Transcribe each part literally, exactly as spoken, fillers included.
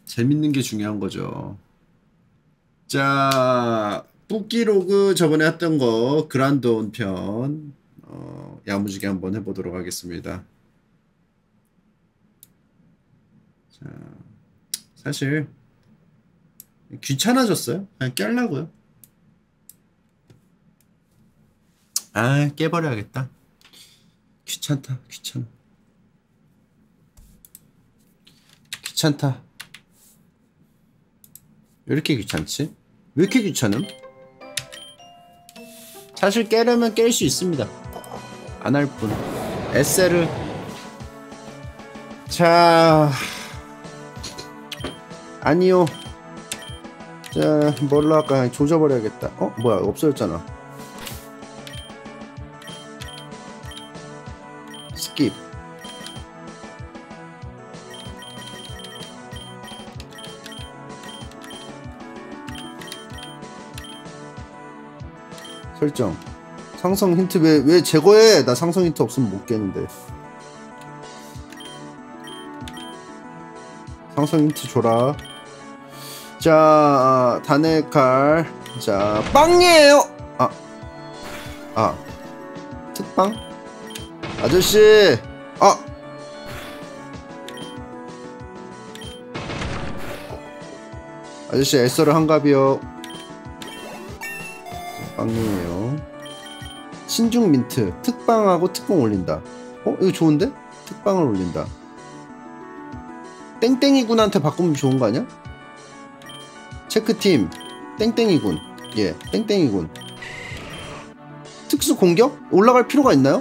재밌는 게 중요한 거죠. 자, 뿌끼로그 저번에 했던 거 그란돈 편 어, 야무지게 한번 해보도록 하겠습니다. 자, 사실 귀찮아졌어요. 그냥 깰라고요. 아, 깨버려야겠다. 귀찮다, 귀찮아. 귀찮다. 왜 이렇게 귀찮지? 왜 이렇게 귀찮음? 사실 깨려면 깰 수 있습니다. 안 할 뿐. 에세르. 자, 아니요. 자, 뭘로 할까? 조져버려야겠다. 어? 뭐야, 없어졌잖아. 스킵. 설정. 상성 힌트 왜, 왜 제거해? 나 상성 힌트 없으면 못 깨는데. 상성 힌트 줘라. 자, 단의 칼. 자, 빵이에요! 아. 아. 특빵? 아저씨! 아! 아저씨, 에서를 한갑이요. 빵이에요. 신중 민트. 특빵하고 특공 올린다. 어? 이거 좋은데? 특빵을 올린다. 땡땡이군한테 바꾸면 좋은 거 아니야? 체크팀. 땡땡이군. 예, 땡땡이군. 특수 공격? 올라갈 필요가 있나요?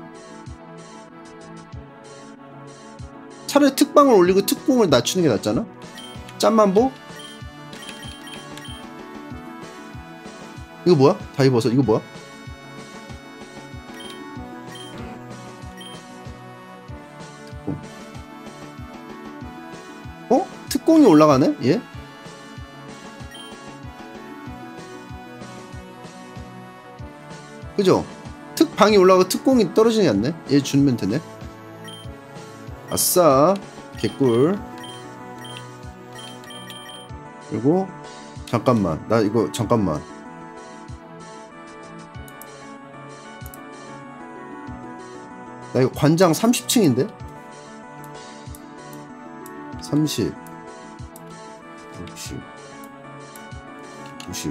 차라리 특방을 올리고 특공을 낮추는 게 낫잖아? 짠만보? 이거 뭐야? 다 입어서 이거 뭐야? 특공. 어? 특공이 올라가네? 예? 그죠? 특방이 올라가고 특공이 떨어지지 않네? 얘 주면 되네? 아싸. 개꿀. 그리고 잠깐만. 나 이거 잠깐만. 나 이거 관장 삼십 층인데? 삼십 육십 구십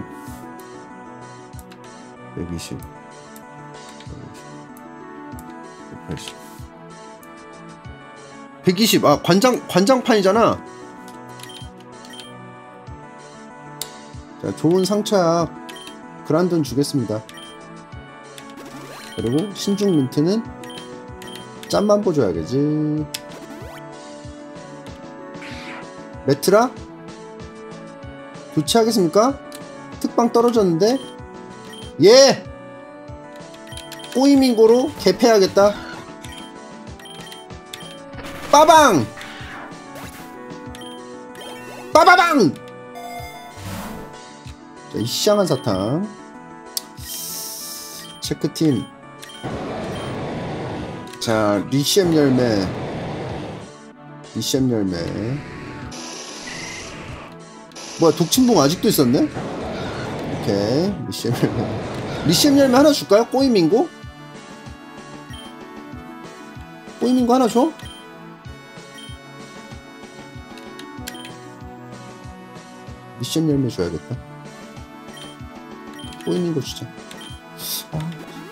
백이십 백팔십 백이십. 아, 관장 관장판이잖아. 자, 좋은 상처약 그란돈 주겠습니다. 그리고 신중 민트는 짠만보 줘야겠지. 메트라? 교체하겠습니까? 특방 떨어졌는데? 예! 꼬이밍고로 개패하겠다. 빠방! 빠바방! 자, 이 시장한 사탕. 체크팀. 자, 리시엠 열매. 리시엠 열매. 뭐야, 독침봉 아직도 있었네? 오케이. 리시엠 열매. 리시엠 열매 하나 줄까요? 꼬이밍고? 꼬이밍고 하나 줘? 리시엠 열매 줘야겠다. 꼬이밍고 주자. 아.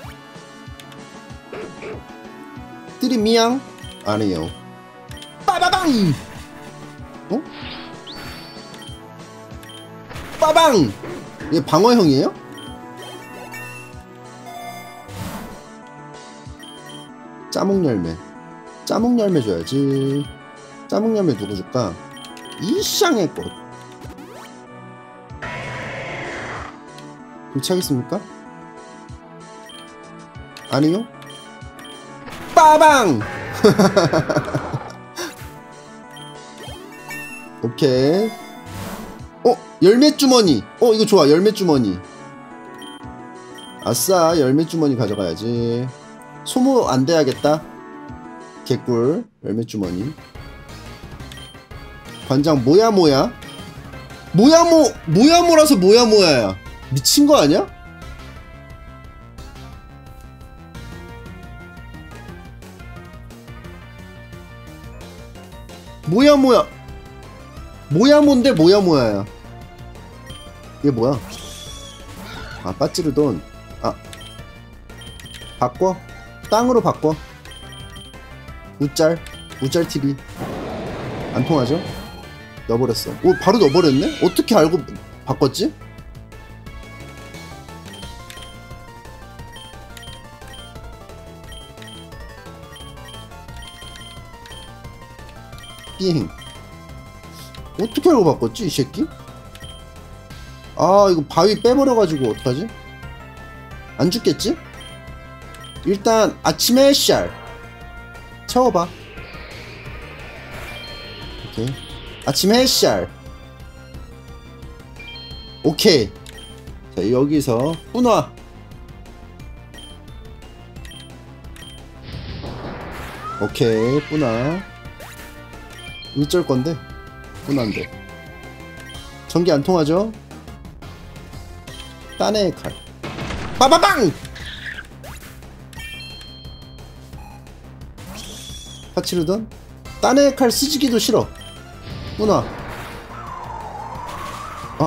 뜨리미양? 아니에요. 빠바방! 어? 빠방! 얘 방어형이에요? 짜몽열매. 짜몽열매 줘야지. 짜몽열매 누구 줄까? 이샹의 꽃. 교체하겠습니까? 아니요? 빠방! 오케이. 어? 열매주머니. 어, 이거 좋아. 열매주머니. 아싸, 열매주머니 가져가야지. 소모 안 돼야겠다. 개꿀. 열매주머니. 관장 뭐야 뭐야? 뭐야 뭐 뭐야 뭐라서 뭐야 뭐야야. 미친 거 아니야? 뭐야 뭐야. 뭐야 뭔데 뭐야 뭐야야. 이게 뭐야? 아 빠찌르돈. 아 바꿔. 땅으로 바꿔. 우짤 우짤 티비 안 통하죠? 넣어버렸어. 오 바로 넣어버렸네? 어떻게 알고 바꿨지? 삐행. 어떻게 알고 바꿨지 이 새끼? 아 이거 바위 빼버려가지고 어떡하지? 안 죽겠지? 일단 아침에 샬 채워봐. 오케이. 아침에 샬. 오케이. 자 여기서 뿌나. 오케이 뿌나. 어쩔 건데 뿌나인데 전기 안 통하죠? 딴의 칼. 빠바방! 파치르던? 딴의 칼 쓰지기도 싫어. 뿌나. 어?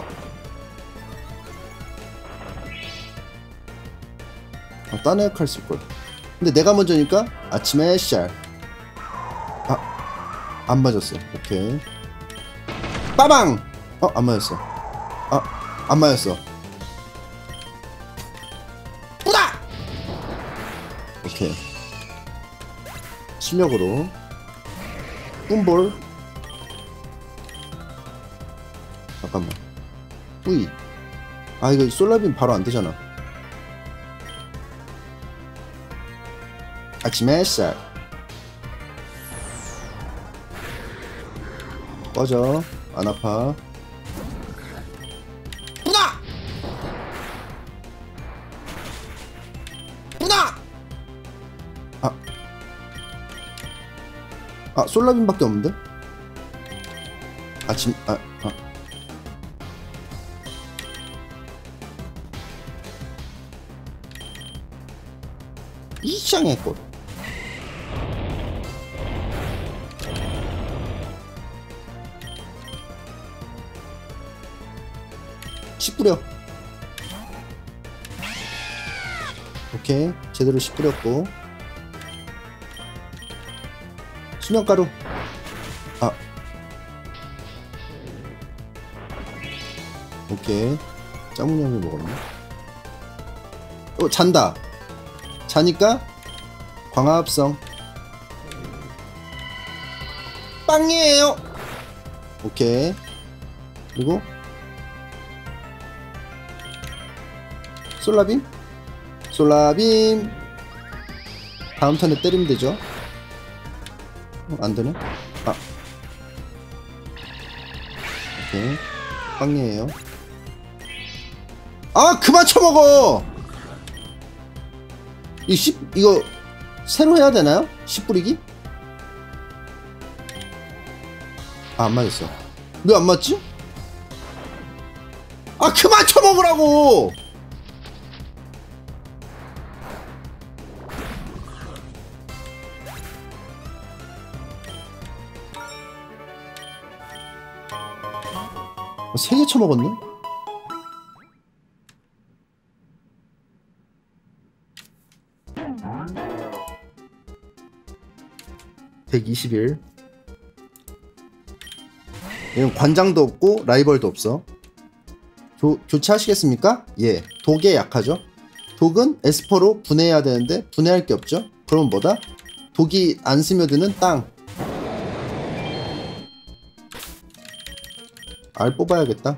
아, 딴의 칼 쓸걸. 근데 내가 먼저니까 아침에 샬. 아, 안 맞았어. 오케이. 빠방! 어, 안 맞았어. 아, 안 맞았어. 뿌다! 오케이. 실력으로 뿜볼. 잠깐만. 뿌이. 아 이거 솔라빔 바로 안되잖아. 아침에 쌀. 꺼져. 안 아파. 뿌나! 뿌나! 아 아 솔라빔밖에 없는데? 아침 아 아. 이상의 꼴. 씨 뿌려. 오케이 제대로 씨 뿌렸고. 수면가루. 아 오케이 짱무냥을 먹었네. 어 잔다. 자니까 광합성 빵이에요. 오케이. 그리고 솔라빔 솔라빔 다음 턴에 때리면 되죠. 어, 안되네. 아 오케이 빵이에요. 아 그만 쳐먹어. 이 씨 이거 새로 해야 되나요? 씨 뿌리기? 아 안 맞았어. 왜 안 맞지? 아 그만 쳐먹으라고. 세 개 쳐먹었네? 백이십일. 얘는 관장도 없고 라이벌도 없어. 조, 교체하시겠습니까? 예. 독에 약하죠. 독은 에스퍼로 분해해야 되는데 분해할 게 없죠. 그럼 뭐다? 독이 안 스며드는 땅. 알 뽑아야겠다.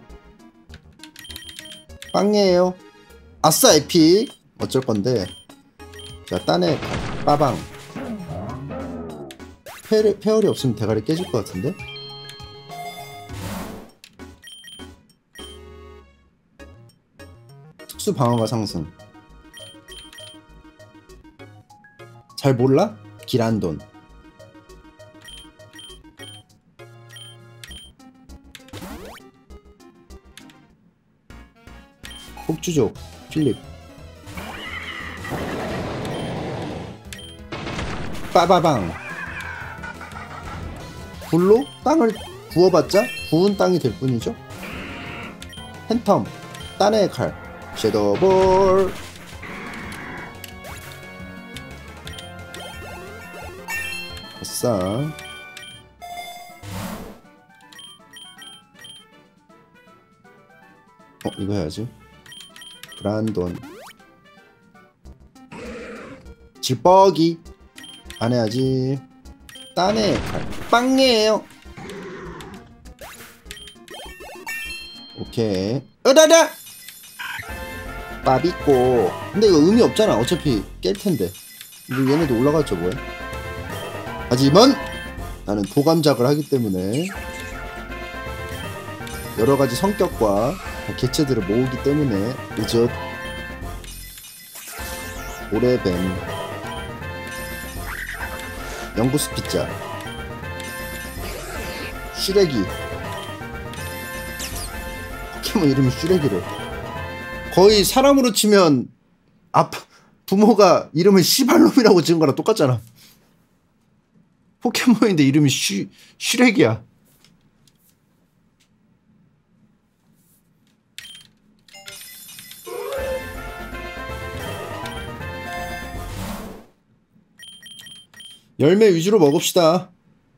빵이에요. 아싸 에픽. 어쩔 건데. 자 딴에 빠방. 페어리, 페어리 없으면 대가리 깨질 것 같은데? 특수 방어가 상승. 잘 몰라? 기란돈. 폭주족 필립. 빠바방. 불로 땅을 구워봤자 구운 땅이 될 뿐이죠. 팬텀 딴의 칼 섀도우볼. 아싸. 어 이거 해야지. 그란돈 질뻑이 안 해야지. 딴의 칼 빵이에요. 오케이. 으다다 빠비꼬. 근데 이거 의미 없잖아. 어차피 깰텐데. 이거 얘네도 올라갔죠 뭐야. 하지만 나는 도감작을 하기 때문에 여러가지 성격과 개체들을 모으기 때문에 으젓 오래뱀 영구스 피자 슈렉이. 포켓몬 이름이 슈렉이래. 거의 사람으로 치면 아빠 부모가 이름을 시발놈이라고 지은 거랑 똑같잖아. 포켓몬인데 이름이 슈, 슈렉이야. 열매 위주로 먹읍시다.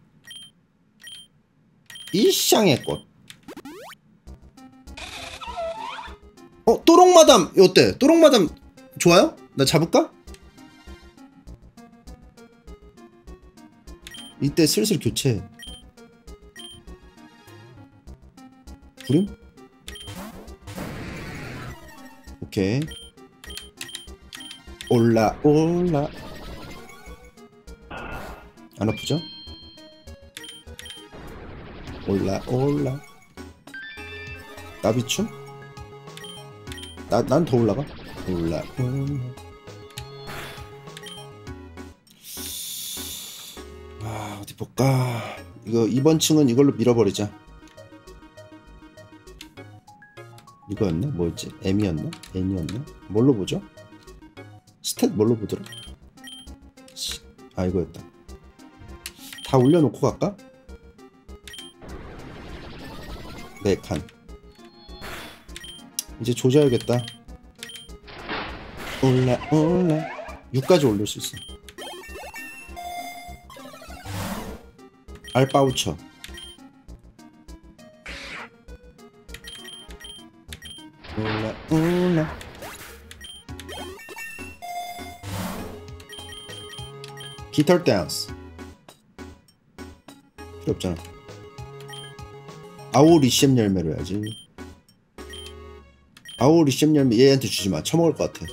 이샹의 꽃. 어? 또롱마담 어때? 또롱마담 좋아요? 나 잡을까? 이때 슬슬 교체. 구름? 오케이. 올라 올라. 안 아프죠? 올라 올라. 나비춤? 나, 난 더 올라가? 올라 올라. 아 어디 볼까. 이거 이번 층은 이걸로 밀어버리자. 이거였나? 뭐였지? M이었나? N이었나? 뭘로 보죠? 스탯 뭘로 보더라? 아 이거였다. 다 올려놓고 갈까? 네 칸. 이제 조져야겠다. 올라 올라. 육까지 올릴 수 있어. 알바우처. 올라 올라. 기털 댄스. 필요 없잖아. 아오 리셈 열매로 해야지. 아오 리셈 열매 얘한테 주지마. 처먹을 것 같아.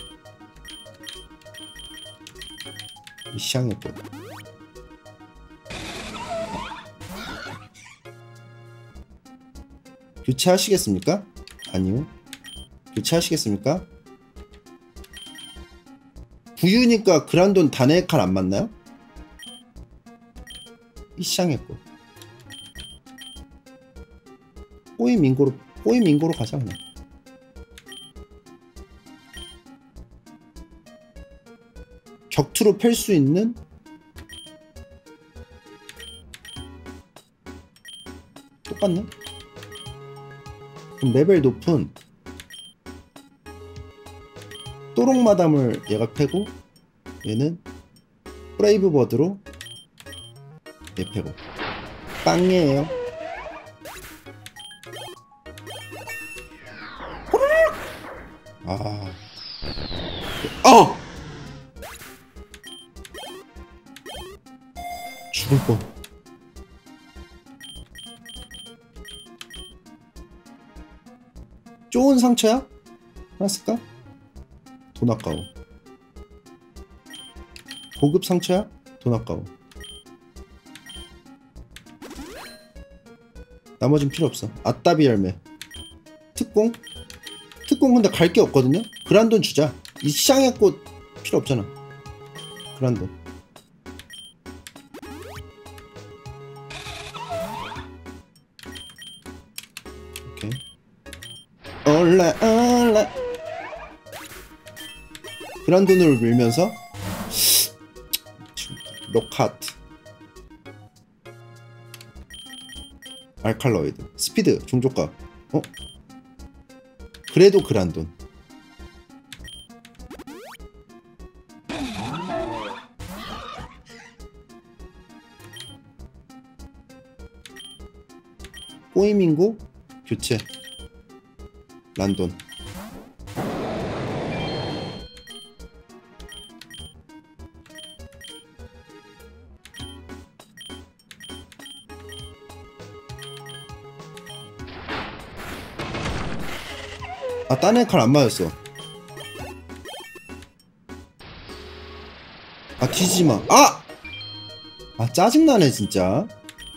이 시향의 꽃. 교체하시겠습니까? 아니요. 교체하시겠습니까? 부유니까 그란돈 다네칼 안 맞나요? 이 시향의 꽃. 뽀이 민고로 뽀이 민고로 가자 그냥. 격투로 펼 수 있는 똑같네. 그럼 레벨 높은 또롱마담을 얘가 패고 얘는 브레이브 버드로 얘 패고 빵이에요. 아, 어! 죽을 뻔. 좋은 상처야? 하나 쓸까? 돈 아까워. 고급 상처야? 돈 아까워. 나머진 필요 없어. 아따비 열매. 특공? 특공 근데 갈 게 없거든요? 그란돈 주자. 이 시장의 꽃 필요 없잖아. 그란돈. 오케이. 올라 올라. 그란돈으로 밀면서 로카트 알칼로이드 스피드 중저가. 어? 그래도 그란돈. 꼬이밍고 교체 란돈. 아, 딴 칼 안 맞았어. 아, 뒤지마. 아! 아, 짜증나네 진짜.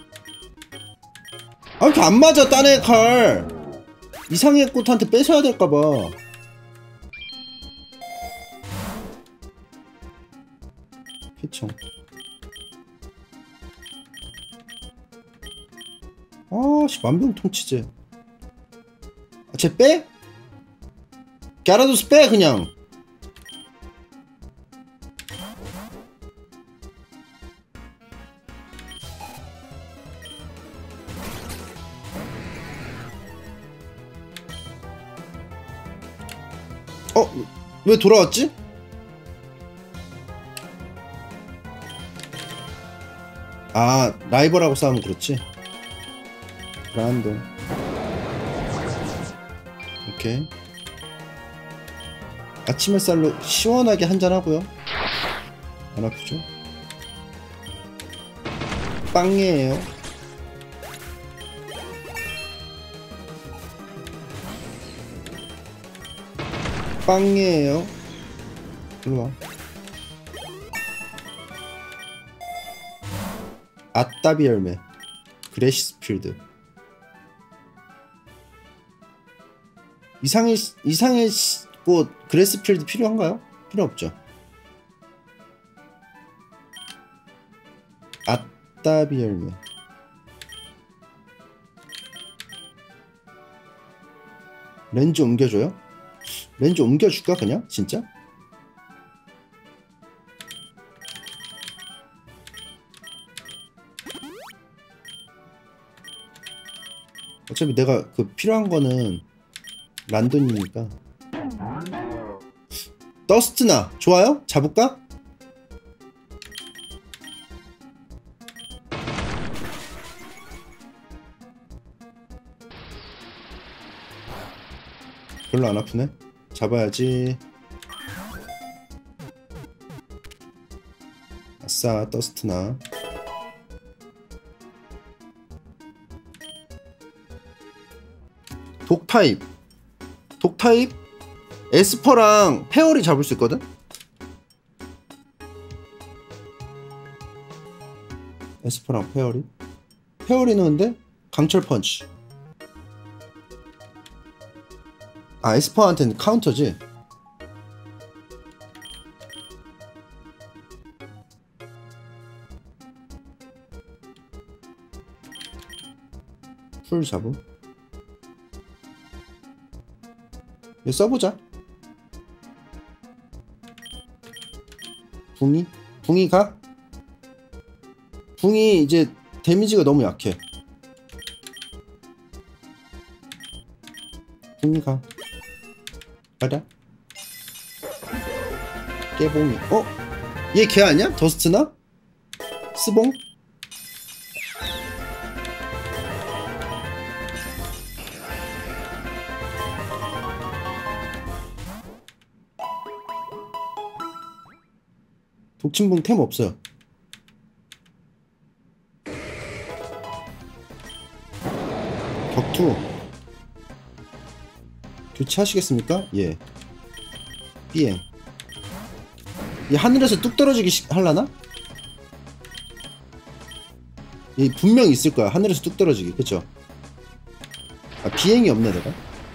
아, 왜 이렇게 안 맞아 딴 칼. 이상의 꽃한테 뺏어야 될까봐. 피청. 아씨, 만병통치제. 아, 쟤 빼? 갸라도스 빼 그냥. 어? 왜 돌아왔지? 아, 라이벌하고 싸우면 그렇지. 란돈. 오케이. 아침 햇살로 시원하게 한잔하고요. 안 아프죠? 빵이에요. 빵이에요. 일로와. 아따비 열매 그레시스필드. 이상의 이상의 꽃 그레스필드 필요한가요? 필요 없죠. 아따비 열매. 렌즈 옮겨줘요? 렌즈 옮겨줄까 그냥? 진짜? 어차피 내가 그 필요한 거는 란돈이니까. 더스트나 좋아요? 잡을까? 별로 안 아프네. 잡아야지. 아싸, 더스트나. 독타입. 독타입 에스퍼랑 페어리 잡을 수 있거든? 에스퍼랑 페어리. 페어리는 근데 강철 펀치. 아, 에스퍼한테는 카운터지. 풀 잡음. 이거 써보자. 붕이? 붕이 가? 붕이 이제 데미지가 너무 약해. 붕이 가. 가자. 깨봉이. 어? 얘 걔 아니야? 더스트나? 스봉? 독침봉 템 없어요. 격투 교체하시겠습니까? 예. 비행. 얘 하늘에서 뚝 떨어지기 시, 할라나? 얘 분명 있을 거야. 하늘에서 뚝 떨어지기. 그쵸? 아, 비행이 없네 내가.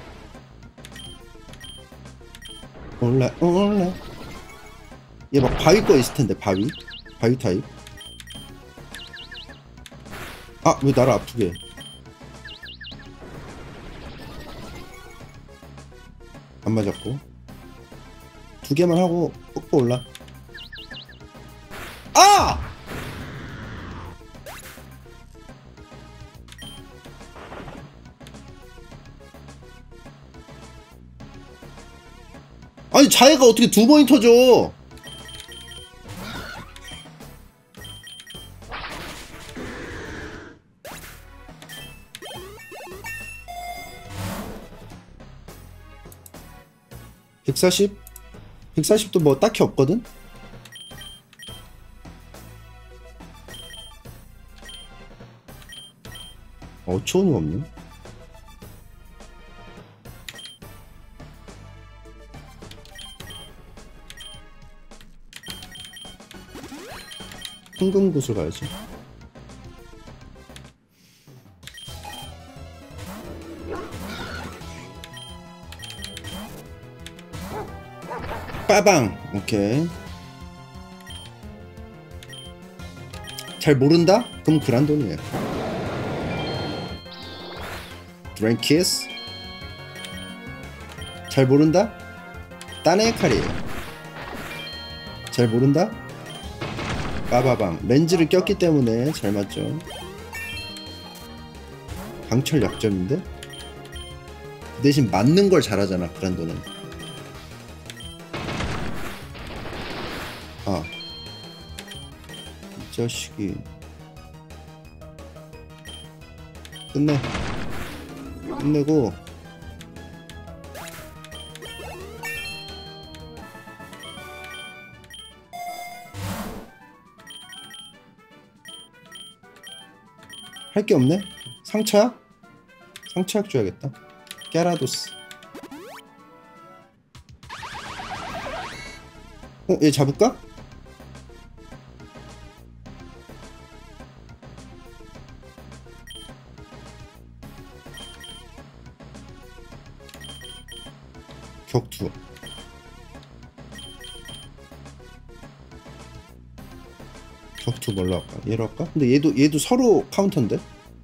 올라 올라. 얘 막 바위 거 있을 텐데. 바위 바위 타입. 아, 왜 나를 아프게 해. 안 맞았고. 두 개만 하고 뽀뽀 올라. 아! 아니 자해가 어떻게 두 번이 터져? 백사십? 백사십도 뭐 딱히 없거든? 어, 초원이 없네. 황금굿을 가야지. 빠방. 오케이. 잘 모른다? 그럼 그란돈이에요. 드랭키스. 잘 모른다? 딴의 칼이에요. 잘 모른다? 빠바방. 렌즈를 꼈기 때문에 잘 맞죠. 강철 약점인데? 그 대신 맞는 걸 잘하잖아 그란돈은. 아, 이 자식이 끝내. 끝내고 할 게 없네? 상처야? 상처약 줘야겠다. 게라도스. 어? 얘 잡을까? 격투. 격투 뭘로 할까? 얘로 할까? 근데 얘도 얘도 서로 카운터인데?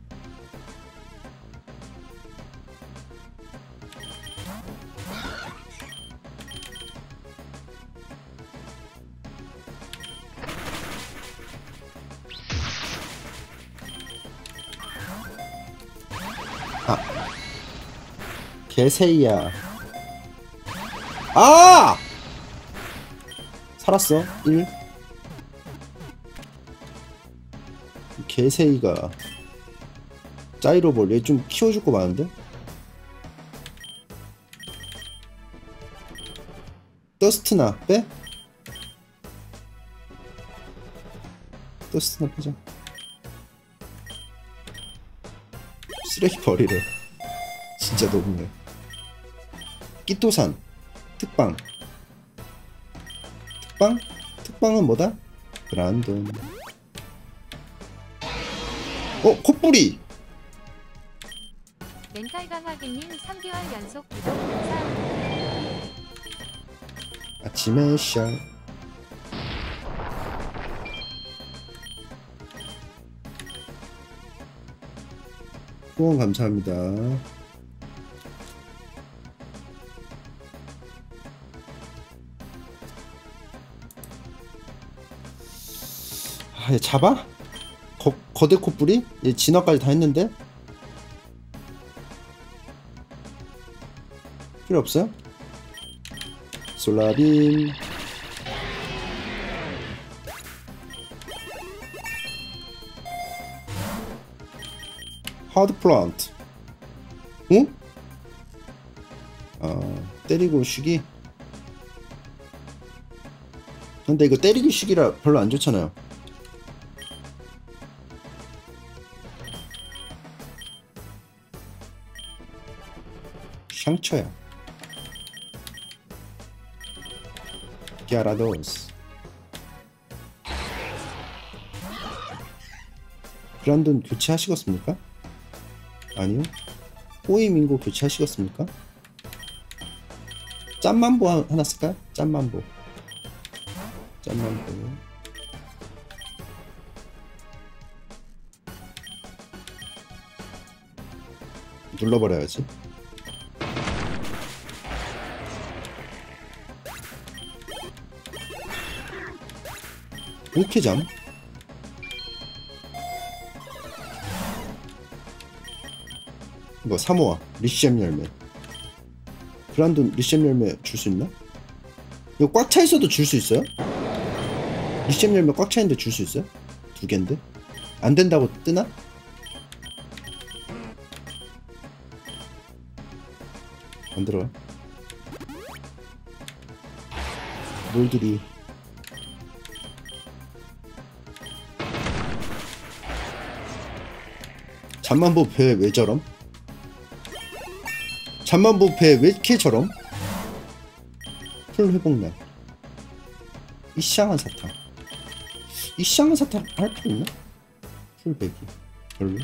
아, 개새이야. 아! 살았어. 일. 개새이가 짜이로볼. 얘 좀 키워줄 거 많은데? 더스트나 빼? 더스트나 빼자. 쓰레기 버리래. 진짜 너무네. 끼토산 특방. 특방? 특방은 뭐다? 그란돈. 어? 콧불이! 멘탈 강하게님 삼 개월 연속 구독 감사합니다. 아침에 샤. 후원 감사합니다. 아, 얘 잡아? 거, 거대 콧불이? 얘 진화까지 다 했는데? 필요 없어요? 솔라빔. 하드 플란트. 응? 아, 때리고 쉬기? 근데 이거 때리기 쉬기라 별로 안 좋잖아요. 상처야. 갸라도스. 그란돈 교체하시겠습니까? 아니요. 호이민고 교체하시겠습니까? 짠만보 하나 쓸까요? 짠만보. 짠만보. 눌러버려야지. 왜 이렇게 잠? 이거 사모아 리시엠 열매. 그란돈 리시엠 열매 줄 수 있나? 이거 꽉 차 있어도 줄 수 있어요? 리시엠 열매 꽉 차 있는데 줄 수 있어요? 두 개인데? 안 된다고 뜨나? 안 들어가. 몰들이 잠만보 배 왜 저럼? 잠만보 배 왜 이렇게 저럼? 풀 회복날. 이샹한 사탕. 이샹한 사탕 할 필요 있나? 풀 배기 별로.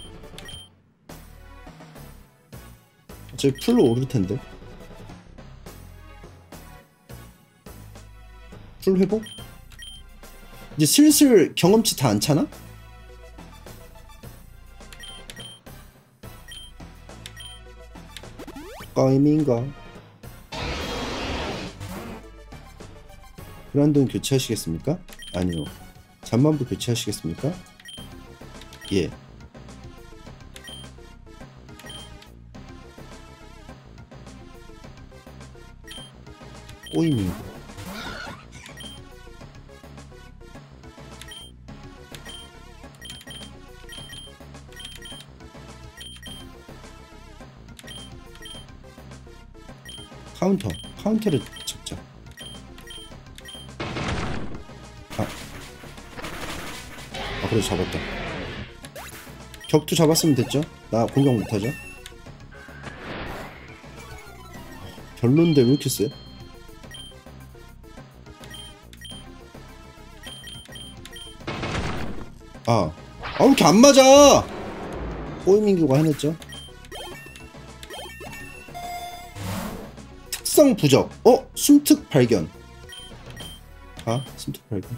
어차피 풀로 오를 텐데. 풀 회복? 이제 슬슬 경험치 다 안 차나? 까이민가? 그란돈 교체하시겠습니까? 아니요. 잠만부 교체하시겠습니까? 예. 꼬이민고. 카운터, 카운터를 잡자. 아, 아 그래 잡았다. 격투 잡았으면 됐죠? 나 공격 못하죠? 별론데 왜 이렇게 세? 아, 아 왜 이렇게 안 맞아? 꼬이민규가 해냈죠? 특성 부적. 어? 숨특 발견. 아? 숨특 발견.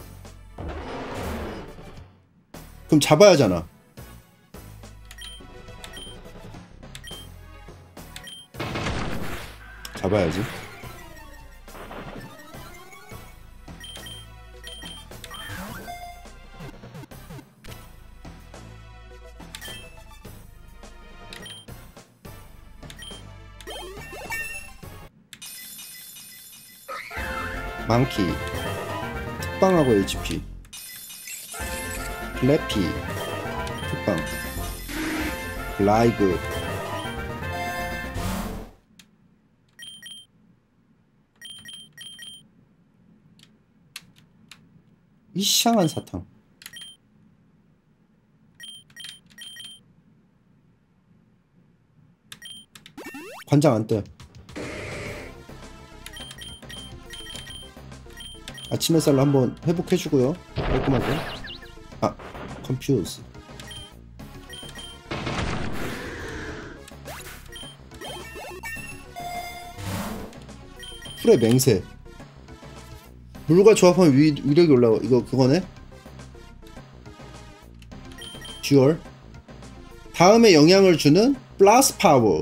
그럼 잡아야 하잖아. 잡아야지. 망키 특방하고 에이치피 블래피 특방 라이브 이샹한 사탕. 관장 안 떠요. 아침 햇살로 한번 회복해주고요. 깔끔하게. 아, 컴퓨즈. 풀의 맹세. 물과 조합하면 위, 위력이 올라가. 이거 그거네? 듀얼. 다음에 영향을 주는 플러스 파워.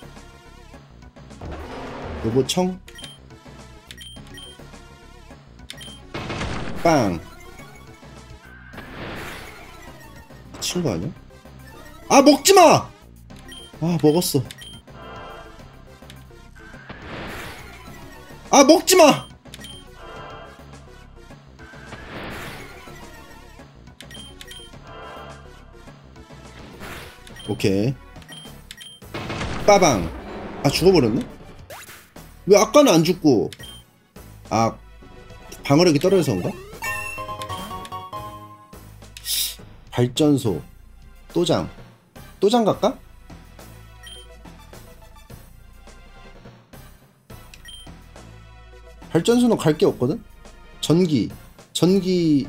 로봇청. 빵. 미친 거 아니야? 아 먹지마! 아 먹었어. 아 먹지마! 오케이. 빠방. 아 죽어버렸네? 왜 아까는 안 죽고. 아 방어력이 떨어져서인가? 발전소 또장. 또장 갈까? 발전소는 갈 게 없거든? 전기 전기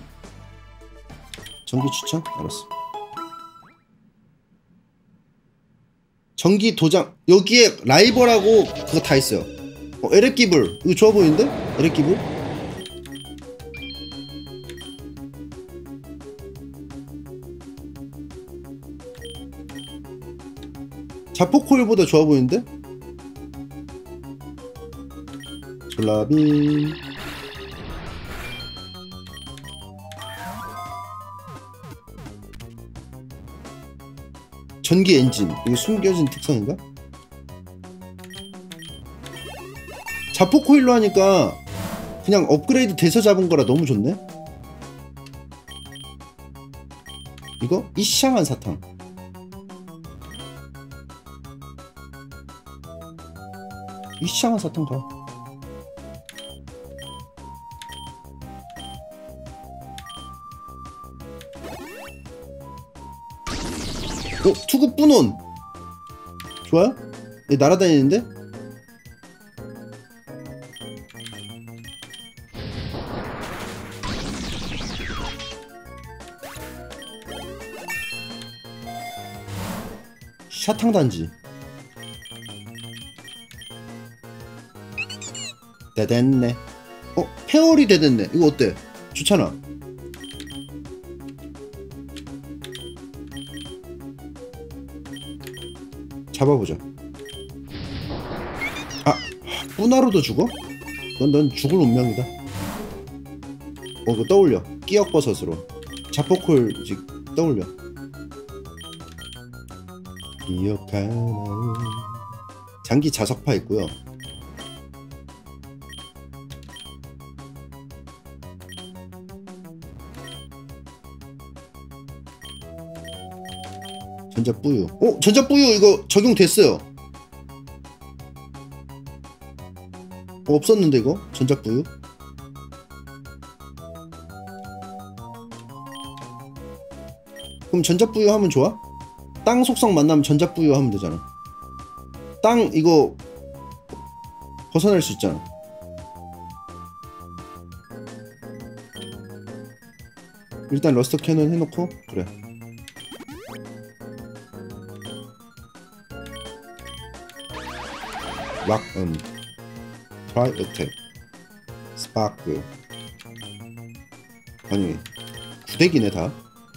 전기 추천? 알았어. 전기 도장. 여기에 라이벌하고 그거 다 있어요. 어, 에렉기블 이거 좋아 보이는데? 에렉기블? 자포코일보다 좋아 보이는데? 졸라비 전기 엔진. 이거 숨겨진 특성인가? 자포 코일로 하니까 그냥 업그레이드 돼서 잡은 거라 너무 좋네. 이거 이샹한 사탕. 이샹한 사탕 가. 어? 투구 뿌논 좋아요? 얘 날아다니는데? 샤탕 단지. 대됐네. 어? 페어리 대됐네. 이거 어때? 좋잖아. 잡아보자. 아! 뿌나루도 죽어? 넌, 넌 죽을 운명이다. 어, 그거 떠올려. 끼역버섯으로 자포콜 이제 떠올려. 기억하나요? 장기 자석파 있고요. 전자뿌유. 어? 전자뿌유 이거 적용됐어요. 어, 없었는데 이거? 전자뿌유? 그럼 전자뿌유 하면 좋아? 땅 속성 만나면 전자뿌유 하면 되잖아. 땅 이거 벗어날 수 있잖아. 일단 러스터 캐논 해놓고. 그래. 락, 음, 트라이 어택, 스파크. 아니 구대기네 다.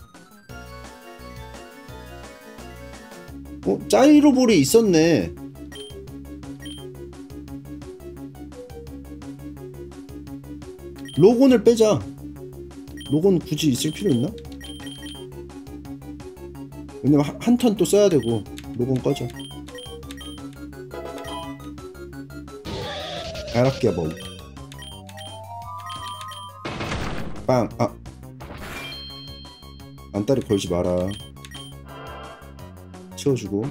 어? 짜이로볼이 있었네. 로곤을 빼자. 로곤 굳이 있을 필요 있나? 왜냐면 한 턴 또 써야 되고. 로곤 꺼져. 가락개봉 빵. 아 안다리 걸지 마라. 치워주고.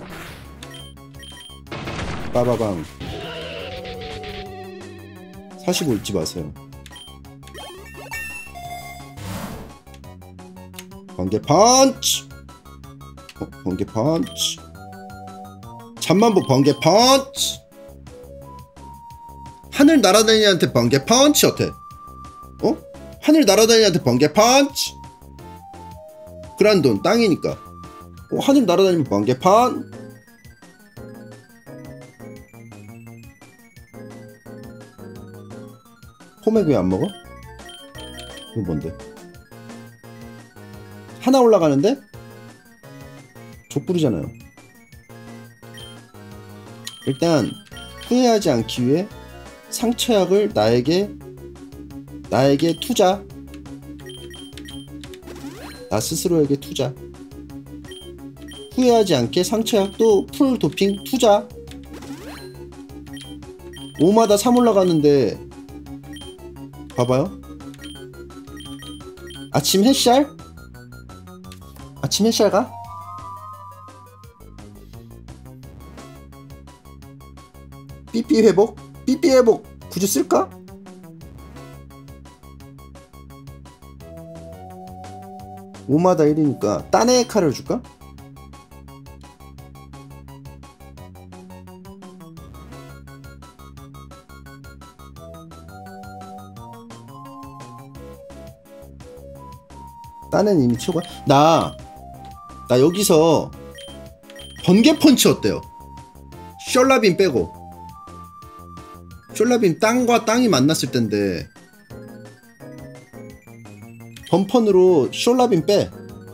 빠바방. 사십오 잊지 마세요. 번개 펀치. 어, 번개 펀치. 잠만보 번개 펀치. 하늘 날아다니한테 번개 펀치 어때? 어? 하늘 날아다니한테 번개 펀치. 그란돈 땅이니까. 어, 하늘 날아다니면 번개 펀. 포맥 왜 안 먹어? 이거 뭔데? 하나 올라가는데? 족불이잖아요. 일단 후회하지 않기 위해 상처약을 나에게 나에게 투자. 나 스스로에게 투자. 후회하지 않게 상처약도 풀 도핑 투자. 오마다 삼 올라가는데 봐봐요. 아침 햇살? 아침 햇살 가? 삐삐 회복? 삐삐 회복 굳이 쓸까? 오마다 일이니까 딴의 칼을 줄까? 딴엔 이미 최고야. 나, 나 여기서 번개 펀치 어때요? 셜라빈 빼고. 셜라빈 땅과 땅이 만났을 텐데 번펀으로 셜라빈 빼.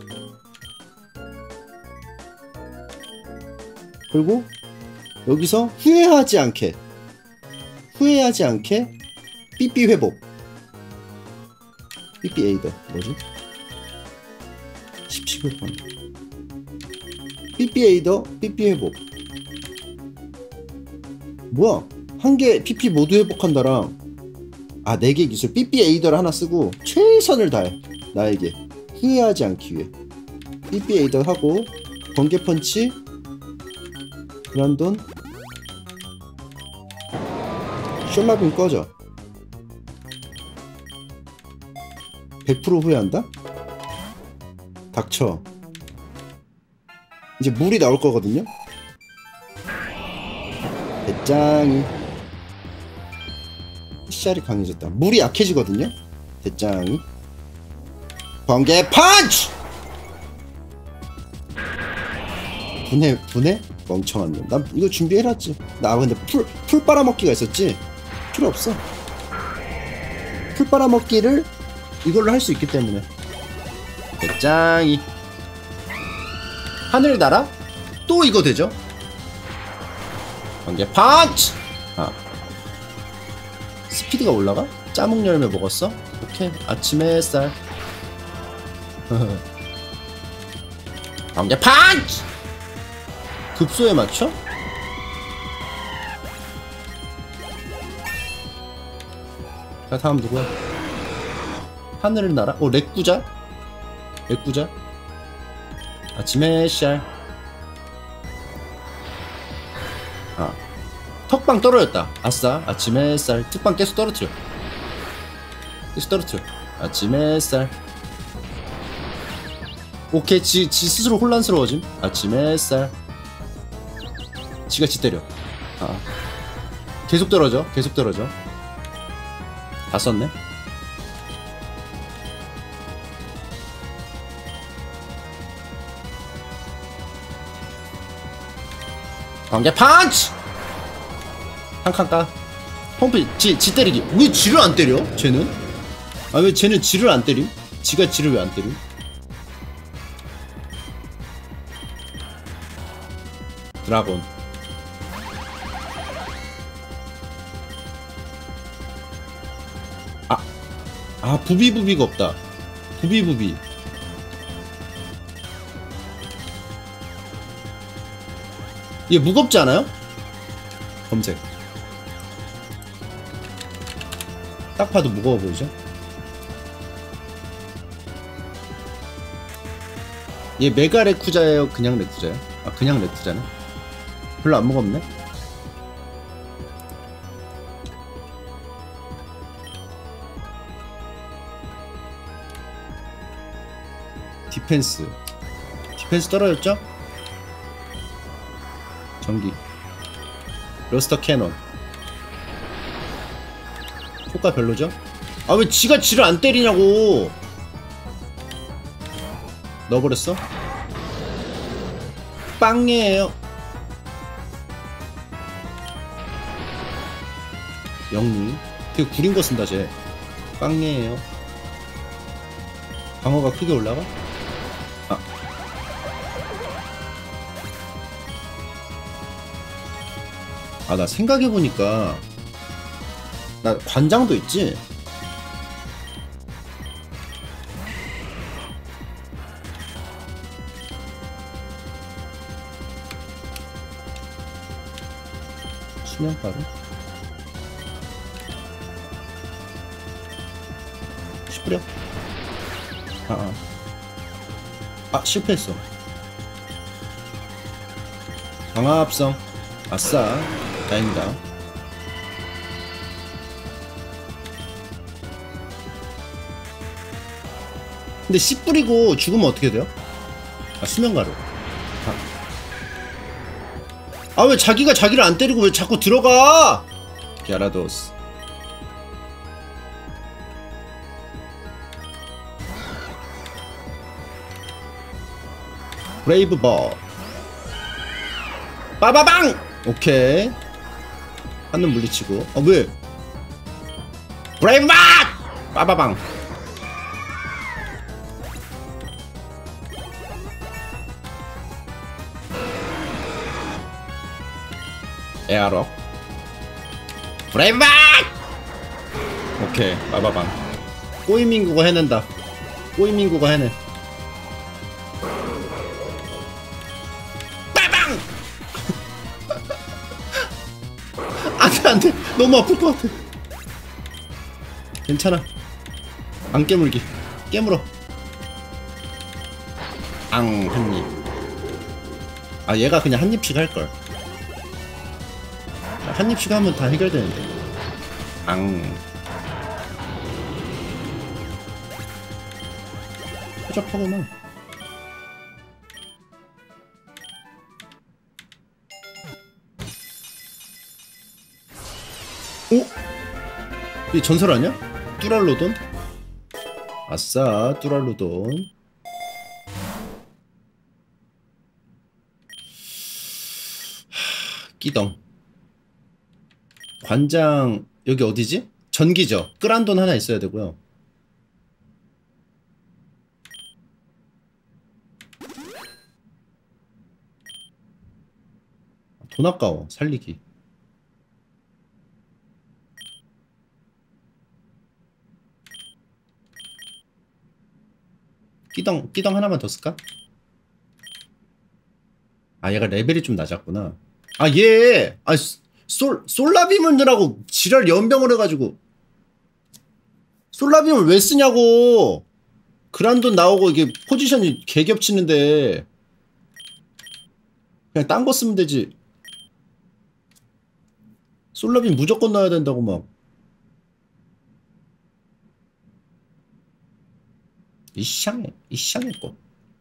그리고 여기서 후회하지 않게 후회하지 않게 삐삐 회복. 삐삐 에이더 뭐지? 십칠 번 삐삐 에이더, 삐삐 회복. 뭐야? 한 개 피피 모두 회복한다랑 아, 네 개 기술 삐삐 에이더를 하나 쓰고 최선을 다해. 나에게 후회하지 않기 위해 삐삐 에이더 하고 번개 펀치 그란돈 셜라빈 꺼져. 백 퍼센트 후회한다? 닥쳐. 이제 물이 나올 거거든요? 대짱이 씨알이 강해졌다. 물이 약해지거든요? 대짱이 번개 펀치! 분해 분해? 멍청한 놈. 난 이거 준비해놨지. 나 근데 풀, 풀 빨아먹기가 있었지? 필요 없어. 풀 빨아먹기를 이걸로 할 수 있기 때문에. 대짱이 하늘 날아? 또 이거 되죠? 번개 펀치! 아, 스피드가 올라가? 짜몽 열매 먹었어? 오케이. 아침 햇살. 번개 펀치! 급소에 맞춰? 자, 다음 누구야? 하늘을 날아? 어, 렉구자? 렉구자? 아침 햇살. 아, 턱방 떨어졌다. 아싸. 아침 햇살. 턱방 계속 떨어뜨려. 계속 떨어뜨려. 아침 햇살. 오케이. 지, 지 스스로 혼란스러워짐. 아침 햇살. 지가 지 때려. 아, 계속 떨어져. 계속 떨어져. 다 썼네. 번개 펀치! 한 칸 까. 펌프 지, 지 때리기. 왜 지를 안 때려? 쟤는? 아, 왜 쟤는 지를 안 때림? 지가 지를 왜 안 때림? 드라곤. 아, 아, 부비부비가 없다. 부비부비. 이게 무겁지 않아요? 검색. 딱 봐도 무거워 보이죠? 얘 메가 레쿠자예요? 그냥 레쿠자예요? 아, 그냥 레쿠자네? 별로 안 무겁네? 디펜스. 디펜스 떨어졌죠? 전기. 러스터 캐논. 효과 별로죠? 아, 왜 지가 지를 안 때리냐고. 넣어버렸어? 빵이에요. 영리. 되게 구린 거 쓴다 쟤. 빵이에요. 방어가 크게 올라가? 아, 아, 나 생각해보니까 나 관장도 있지? 수면가루? 씨 뿌려? 아, 아. 아, 실패했어. 강화합성. 아싸. 다행이다. 근데 씨 뿌리고 죽으면 어떻게 돼요? 아, 수면가루. 아, 왜 자기가 자기를 안 때리고 왜 자꾸 들어가? 갸라도스. 브레이브 버. 빠바방! 오케이. 한눈 물리치고. 어, 왜? 브레이브 버! 빠바방. 에어로. 브레이브 버! 오케이. 빠바방. 꼬이민구가 해낸다. 꼬이민구가 해내. 안돼 안돼 너무 아플 것 같아. 괜찮아. 안 깨물기. 깨물어. 앙 한입. 아 얘가 그냥 한입씩 할걸. 한입씩 하면 다 해결되는데. 앙. 허접하구만. 오? 이게 전설 아니야? 뚜랄로돈? 아싸 뚜랄로돈. 하, 끼덩. 관장 여기 어디지? 전기죠. 끄란돈 하나 있어야 되고요. 돈 아까워. 살리기. 끼덩 끼덩 하나만 더 쓸까? 아 얘가 레벨이 좀 낮았구나. 아 얘! 아 솔, 솔라빔을 넣으라고 지랄 연병을 해가지고. 솔라빔을 왜 쓰냐고. 그란돈 나오고 이게 포지션이 개겹치는데 그냥 딴 거 쓰면 되지. 솔라빔 무조건 넣어야 된다고 막. 이샹해 이샹해 꽃.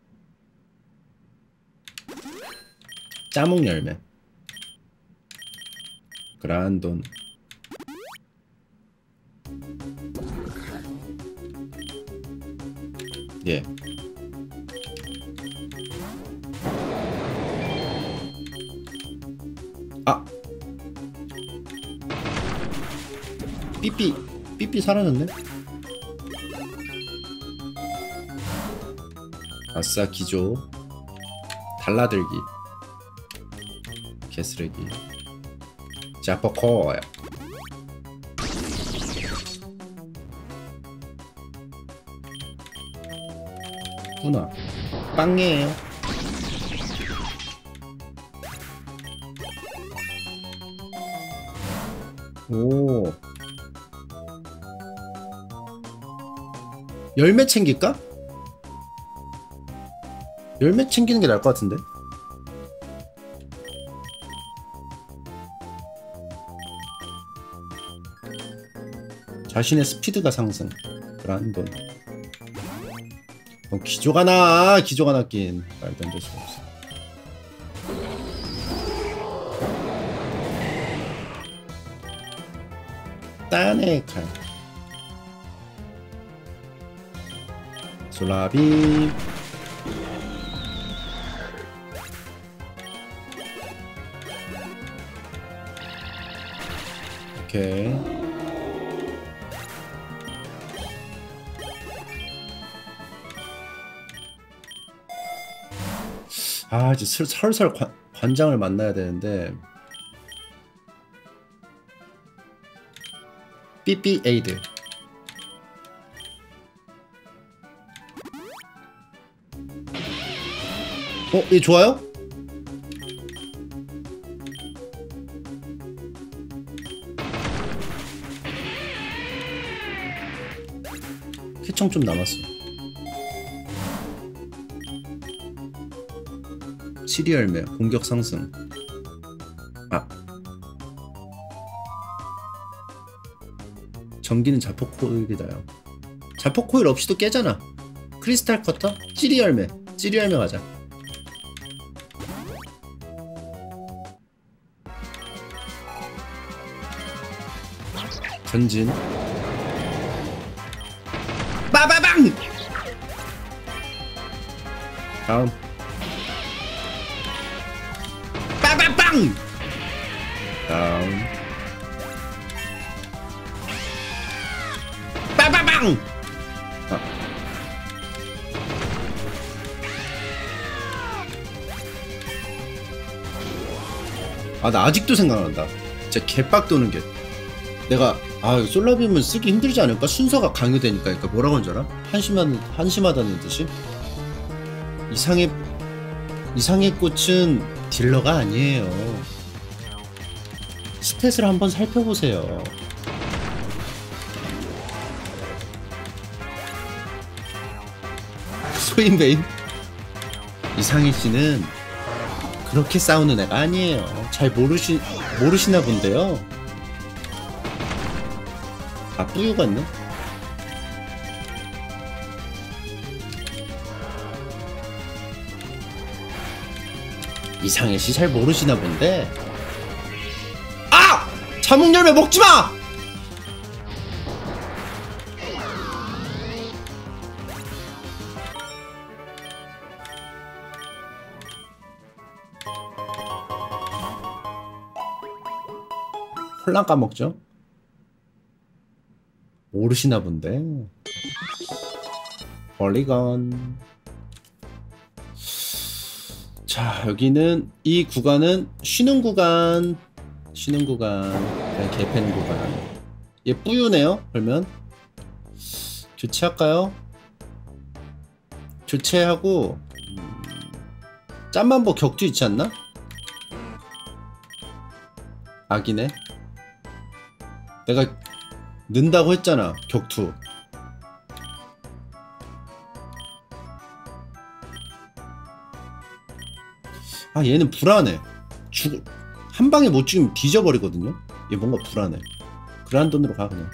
짜몽 열매. 그란돈. 예. 아. 삐삐 삐삐 사라졌네. 아싸 기조. 달라들기. 개쓰레기. 자퍼코야. 구나. 빵이에요. 오. 열매 챙길까? 열매 챙기는 게 나을 것 같은데. 자신의 스피드가 상승. 그란돈. 어, 기조가 나. 기조가 났긴 말도 안 될 수가 없어. 딴의 칼. 솔라빔. 오케이. 아 이제 슬, 설설 관, 관장을 만나야 되는데. 삐삐 에이드. 어? 얘 좋아요? 캐청 좀 남았어. 칠이 열매 공격 상승. 아 전기는 자포 코일이다요. 자포 코일 없이도 깨잖아. 크리스탈 커터? 찌리 열매. 찌리 열매 가자. 전진. 빠바방! 다음. 빠바방! 다음. 빠바방! 아. 아, 나 아직도 생각난다. 진짜 개빡 도는 게. 내가 아 솔라빔은 쓰기 힘들지 않을까? 순서가 강요되니까. 그러니까 뭐라고 하는 줄 알아? 한심한, 한심하다는 뜻이? 이상의 이상의 꽃은 딜러가 아니에요. 스탯을 한번 살펴보세요. 소인베인? 이상희 씨는 그렇게 싸우는 애가 아니에요. 잘 모르시, 모르시나 본데요. 아, 뿌유가 있네? 이상희 씨 잘 모르시나 본데. 아! 자몽열매 먹지 마! 홀랑 까먹죠? 모르시나 본데. 벌리건. 자, 여기는 이 구간은 쉬는 구간. 쉬는 구간. 그냥 개패는 구간. 얘 뿌유네요. 그러면 교체할까요? 교체하고 음, 짬만보 격투 있지 않나? 악이네. 내가 는다고 했잖아. 격투. 아, 얘는 불안해. 죽... 한 방에 못 죽이면 뒤져버리거든요. 얘 뭔가 불안해. 그란돈으로 가 그냥.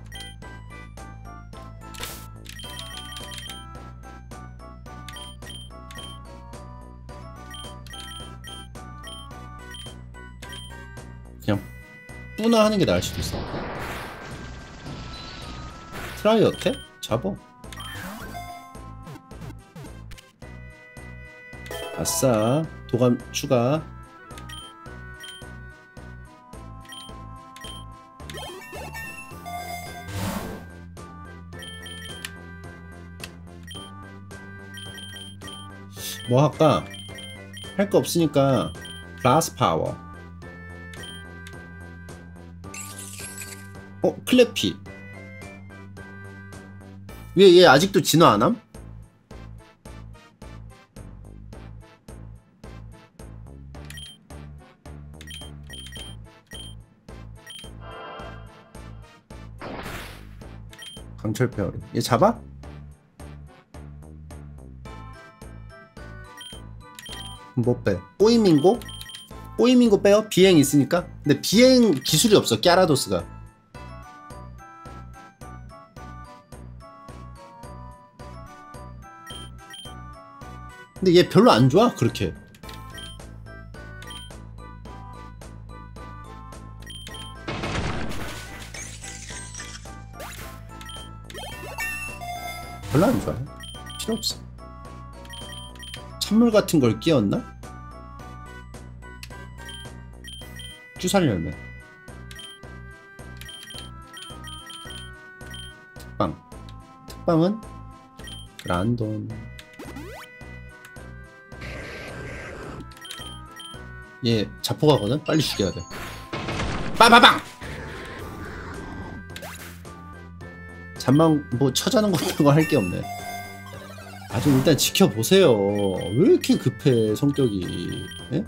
그냥 뿌나 하는 게 나을 수도 있어. 트라이 어택? 잡어. 아싸. 도감 추가. 뭐 할까? 할 거 없으니까 플러스 파워. 어? 클래피. 왜 얘 아직도 진화 안 함? 강철 페어리. 얘 잡아? 뭐 빼? 꼬이밍고? 꼬이밍고 빼요? 비행 있으니까? 근데 비행 기술이 없어. 갸라도스가. 근데 얘 별로 안 좋아. 그렇게. 별로 안 좋아요. 필요 없어. 찬물 같은 걸 끼웠나? 주살 열매. 특방. 특방은 그란돈. 얘 자포가거든? 빨리 죽여야 돼. 빠바방! 잠만 뭐 쳐자는 거 같은 거 할 게 없네. 아, 좀 일단 지켜보세요. 왜 이렇게 급해 성격이. 예?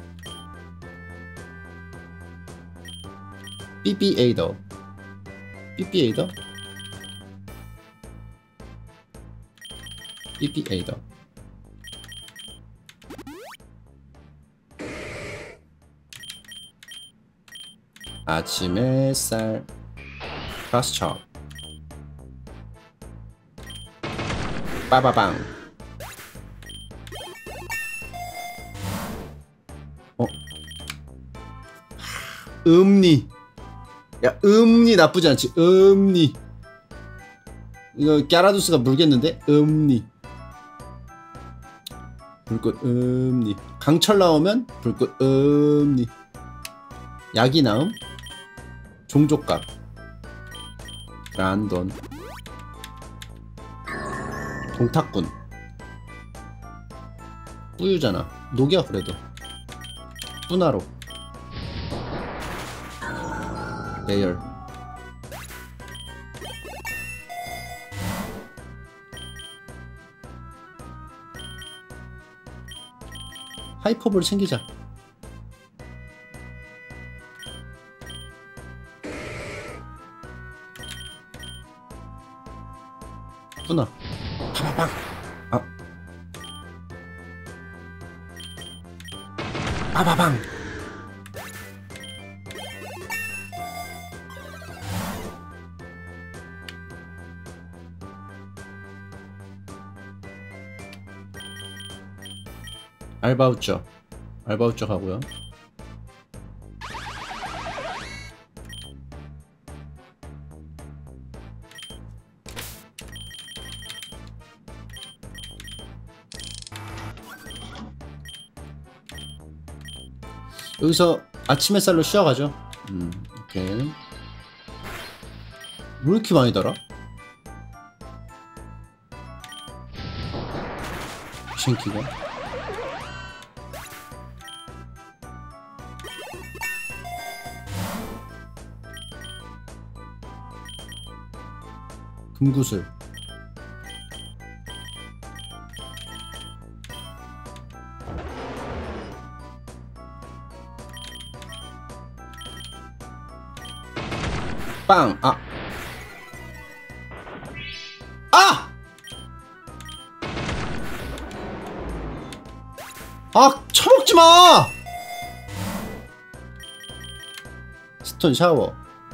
삐삐 에이더. 삐삐 에이더? 삐삐 에이더. 아침 햇살. 크로스첩. 빠바방. 어? 음리. 야, 음리 나쁘지 않지. 음리. 이거 갸라도스가 물겠는데? 음리. 불꽃 음리. 강철 나오면 불꽃 음리. 약이 나옴. 종족각. 란돈. 동탁군. 뿌유잖아. 녹여 그래도. 뿌나로. 배열. 하이퍼볼 챙기자. 있구나. 파파빵. 아. 파파빵. 알바우처. 알바우처 가고요. 여기서 아침 햇살로 쉬어가죠. 음, 오케이. 왜 이렇게 많이 달아? 신기가. 금구슬. 빵! 아! 아! 아! 처먹지마! 스톤 샤워.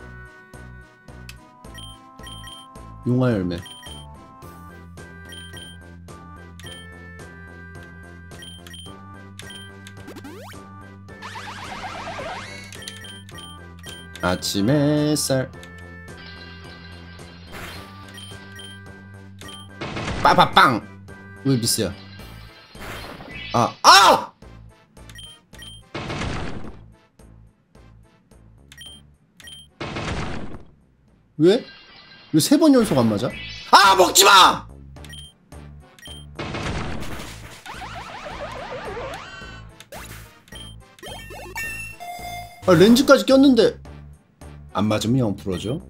용화 열매. 아침 햇살. 빠바빵. 왜 미스야? 아, 아! 왜? 왜 세 번 연속 안 맞아? 아, 먹지 마! 아, 렌즈까지 꼈는데 안 맞으면 영 퍼센트죠.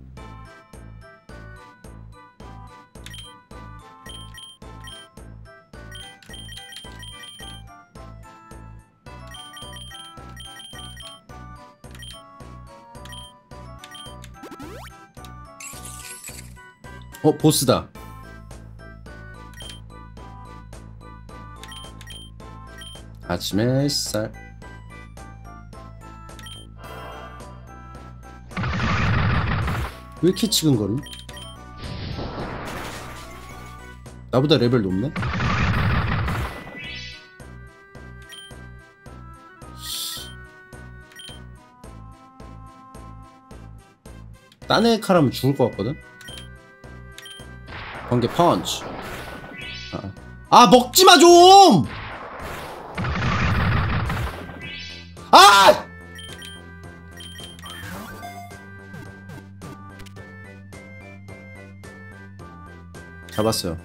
어, 보스다. 아침 햇살. 왜 이렇게 치근거림? 나보다 레벨 높네? 딴 애 칼하면 죽을 것 같거든? 번개 펀치. 아, 아 먹지마 좀! 아! 잡았어요.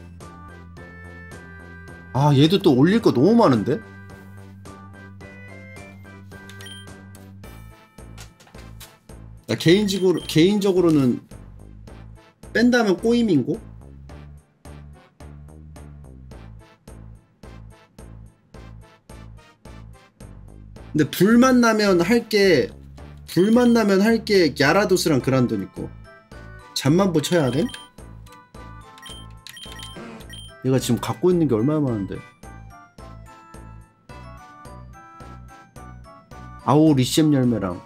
아 얘도 또 올릴 거 너무 많은데? 나 개인적으로, 개인적으로는 뺀다면 꼬임인고? 근데 불만 나면 할게 불만 나면 할게 갸라도스랑 그란돈 있고 잠만보 쳐야 돼? 얘가 지금 갖고 있는 게 얼마나 많은데. 아오 리셈 열매랑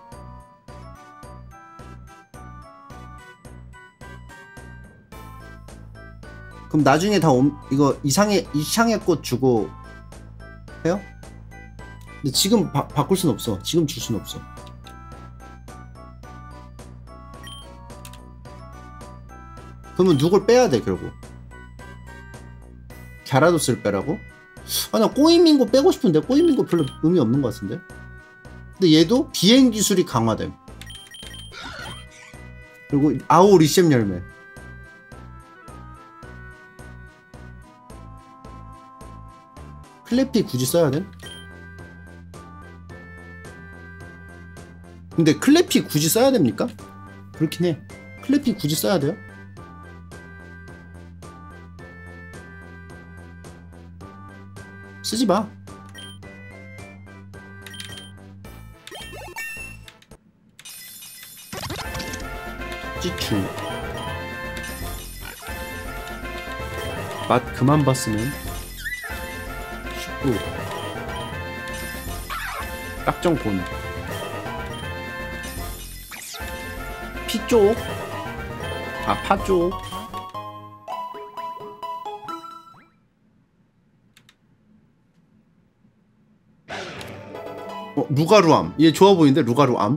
그럼 나중에 다 옴, 이거 이상의 이상의 꽃 주고 해요? 근데 지금 바, 바꿀 순 없어. 지금 줄 순 없어. 그러면 누굴 빼야 돼 결국? 갸라도스를 빼라고? 아 나 꼬이밍고 빼고 싶은데 꼬이밍고 별로 의미 없는 것 같은데? 근데 얘도 비행 기술이 강화됨. 그리고 아오 리셈 열매. 클래피 굳이 써야 돼? 근데 클래피 굳이 써야 됩니까? 그렇긴 해. 클래피 굳이 써야 돼요? 쓰지 마. 찌추. 맛 그만 봤으면 십구 딱정 본 피쪽 아 파쪽 어 루가루암 얘 좋아 보이는데 루가루암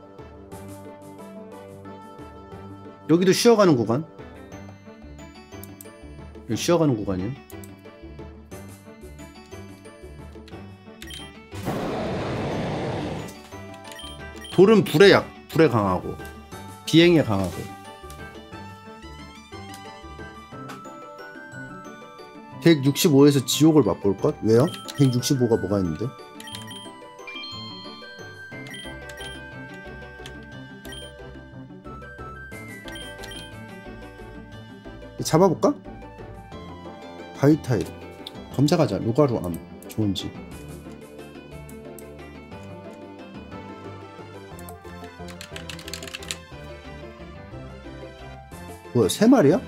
여기도 쉬어가는 구간 여기 쉬어가는 구간이에요 돌은 불에 약 불에 강하고 비행에 강하고 백육십오에서 지옥을 맛볼 것? 왜요? 백육십오가 뭐가 있는데? 잡아볼까? 바이타입 검색하자. 루가루암 좋은지. 뭐야 세 마리야?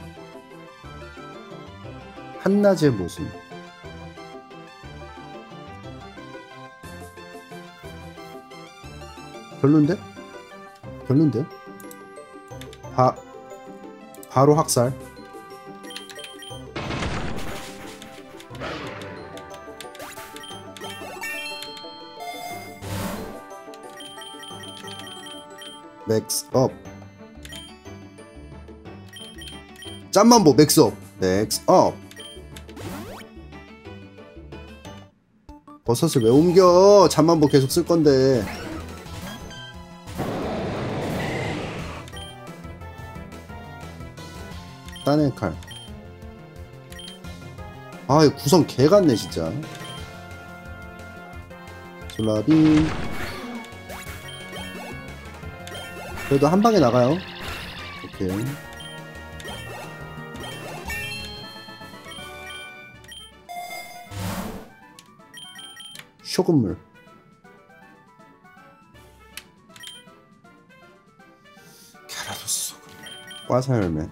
한낮의 모습. 별론데? 별론데? 바 바로 학살. 맥스업. 짬만보 맥스업. 맥스업. 버섯을 왜 옮겨? 잠만보 계속 쓸 건데. 따낸 칼. 아, 이 구성 개 같네 진짜. 솔라빈. 그래도 한 방에 나가요. 오케이. 쇼근물. 갸라도스 소금물. 과사열매.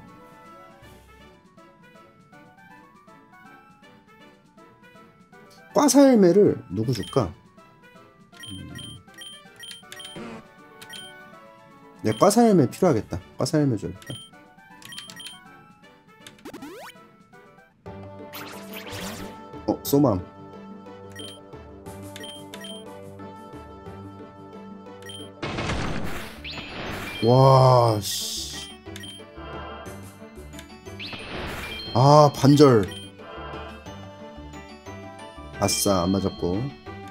과사열매를 누구 줄까? 음. 네, 과사열매 필요하겠다. 과사열매 줘야겠다. 어, 소맘. 와, 씨. 아, 반절. 아싸, 안 맞았고.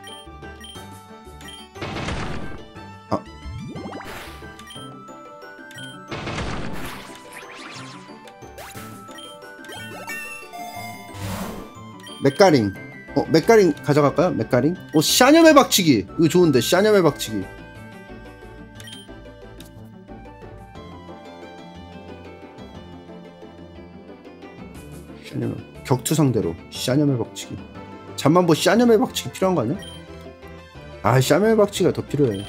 아. 맥가링. 어, 맥가링 가져갈까요? 맥가링? 어, 샤념의 박치기. 이거 좋은데, 샤념의 박치기. 샤념의 격투 상대로 샤념의 박치기. 잠만보 샤념의 박치기 필요한 거 아니야? 아, 샤념의 박치기가 더 필요해.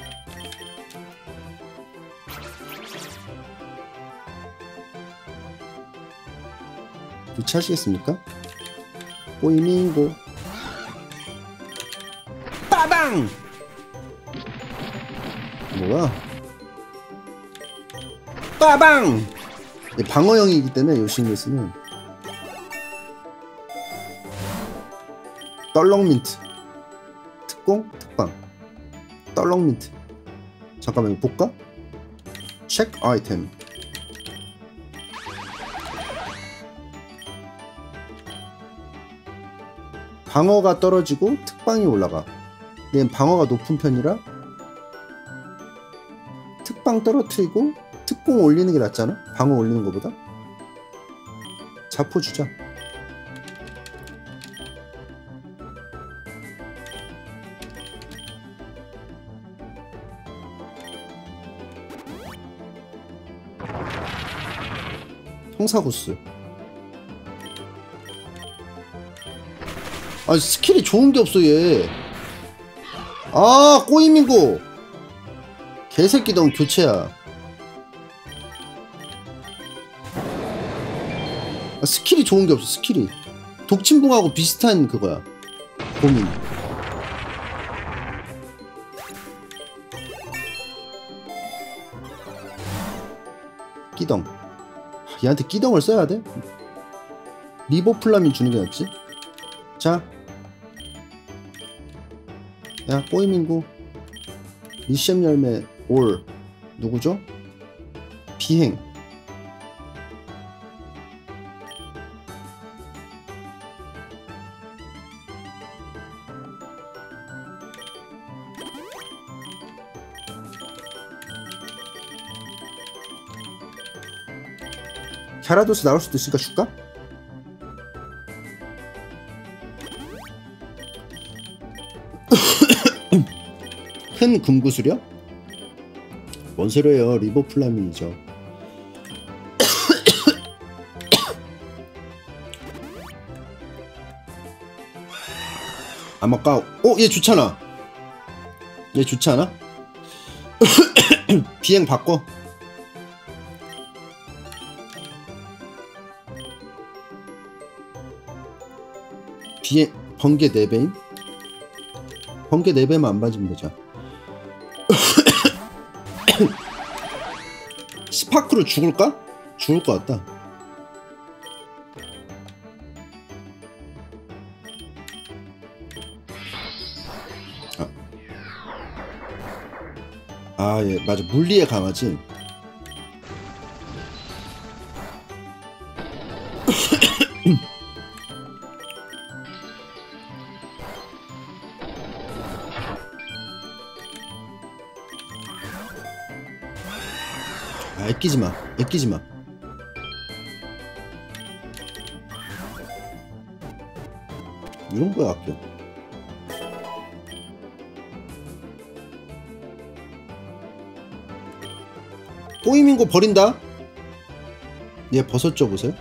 교체하시겠습니까? 꼬이밍고 빠방! 뭐야? 빠방! 방어형이기 때문에 요시미스는 떨렁민트. 특공? 특방. 떨렁민트. 잠깐만 이거 볼까? 체크 아이템. 방어가 떨어지고 특방이 올라가. 얘는 방어가 높은 편이라 특방 떨어뜨리고 특공 올리는 게 낫잖아? 방어 올리는 것보다. 자포 주자. 형사구스. 아, 스킬이 좋은 게 없어 얘. 아, 꼬이밍고. 개새끼 넌 교체야. 아, 스킬이 좋은 게 없어 스킬이. 독침붕하고 비슷한 그거야. 고민. 끼덩. 얘한테 끼덩을 써야 돼? 리보플라민 주는 게 낫지? 자. 야, 꼬이민구. 미션 열매 올. 누구죠? 비행. 갸라도스 나올 수도 있으니까 줄까? 큰 금구슬이요? 뭔 소리예요? 리보플라민이죠. 아마까 어? 얘 좋잖아. 얘 좋지 않아? 비행 바꿔. 비행 번개 네 배임? 번개 네 배만 안 맞으면 되죠. 스파크로 죽을까? 죽을 것 같다. 아, 아, 예, 맞아. 물리에 강하지. 아, 애끼지마. 애끼지마. 이런거야 아껴. 꼬이민고 버린다. 얘 버섯 줘보세요.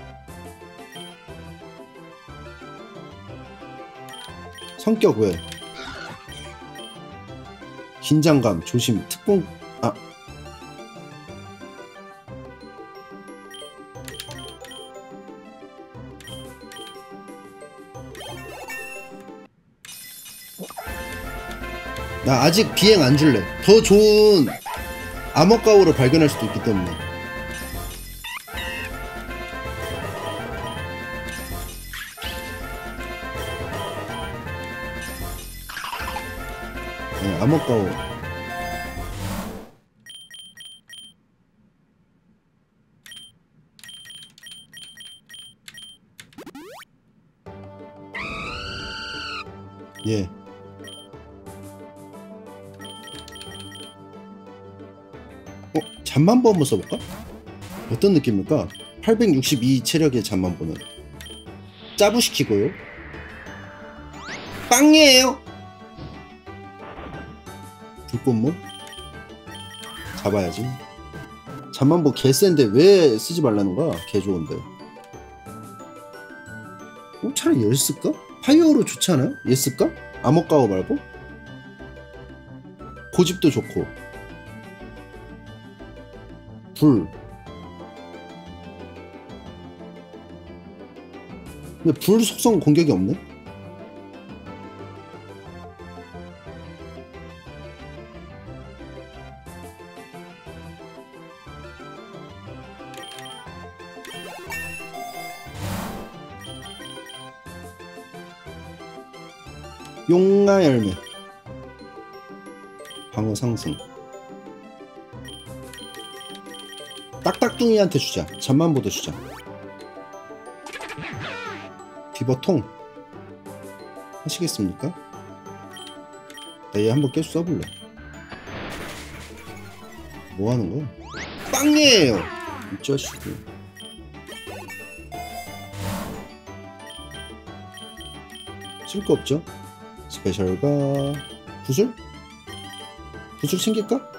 성격 왜? 긴장감, 조심, 특공. 아, 나 아직 비행 안 줄래. 더 좋은 암흑가오를 발견할 수도 있기 때문에. 네, 암흑가오. 예. 어? 잠만보 한번 써볼까? 어떤 느낌일까? 팔백육십이 체력의 잠만보는 짜부시키고요. 빵이에요. 불꽃몸 잡아야지. 잠만보 개센데 왜 쓰지 말라는 거야? 개 좋은데. 어? 차라리 얘를 쓸까? 파이어로 좋지 않아요? 얘 쓸까? 암흑가오 말고? 고집도 좋고 불. 근데 불 속성 공격이 없네? 용가 열매 방어 상승. 딱딱둥이한테 주자. 잠만보도 주자. 비버통 하시겠습니까? 나 얘 한번 계속 써볼래. 뭐하는 거야? 빵이에요! 이 자식이. 쓸 거 없죠? 스페셜가 구슬? 구슬 챙길까?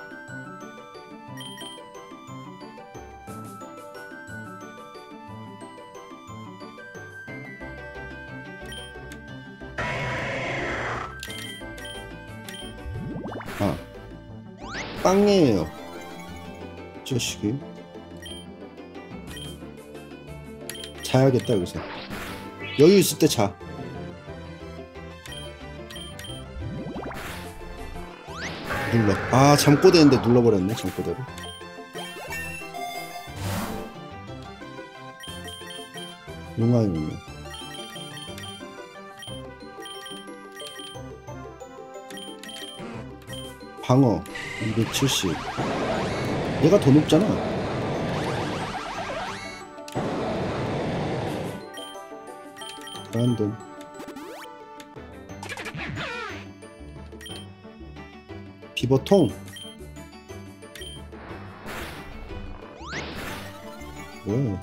아, 빵이에요. 자식이. 자야겠다 여기서. 여유 있을 때 자. 눌러. 아, 잠꼬대인데 눌러버렸네, 잠꼬대로. 용화의 운명. 방어 이백칠십. 얘가 더 높잖아. 란돈. 비버통. 뭐야?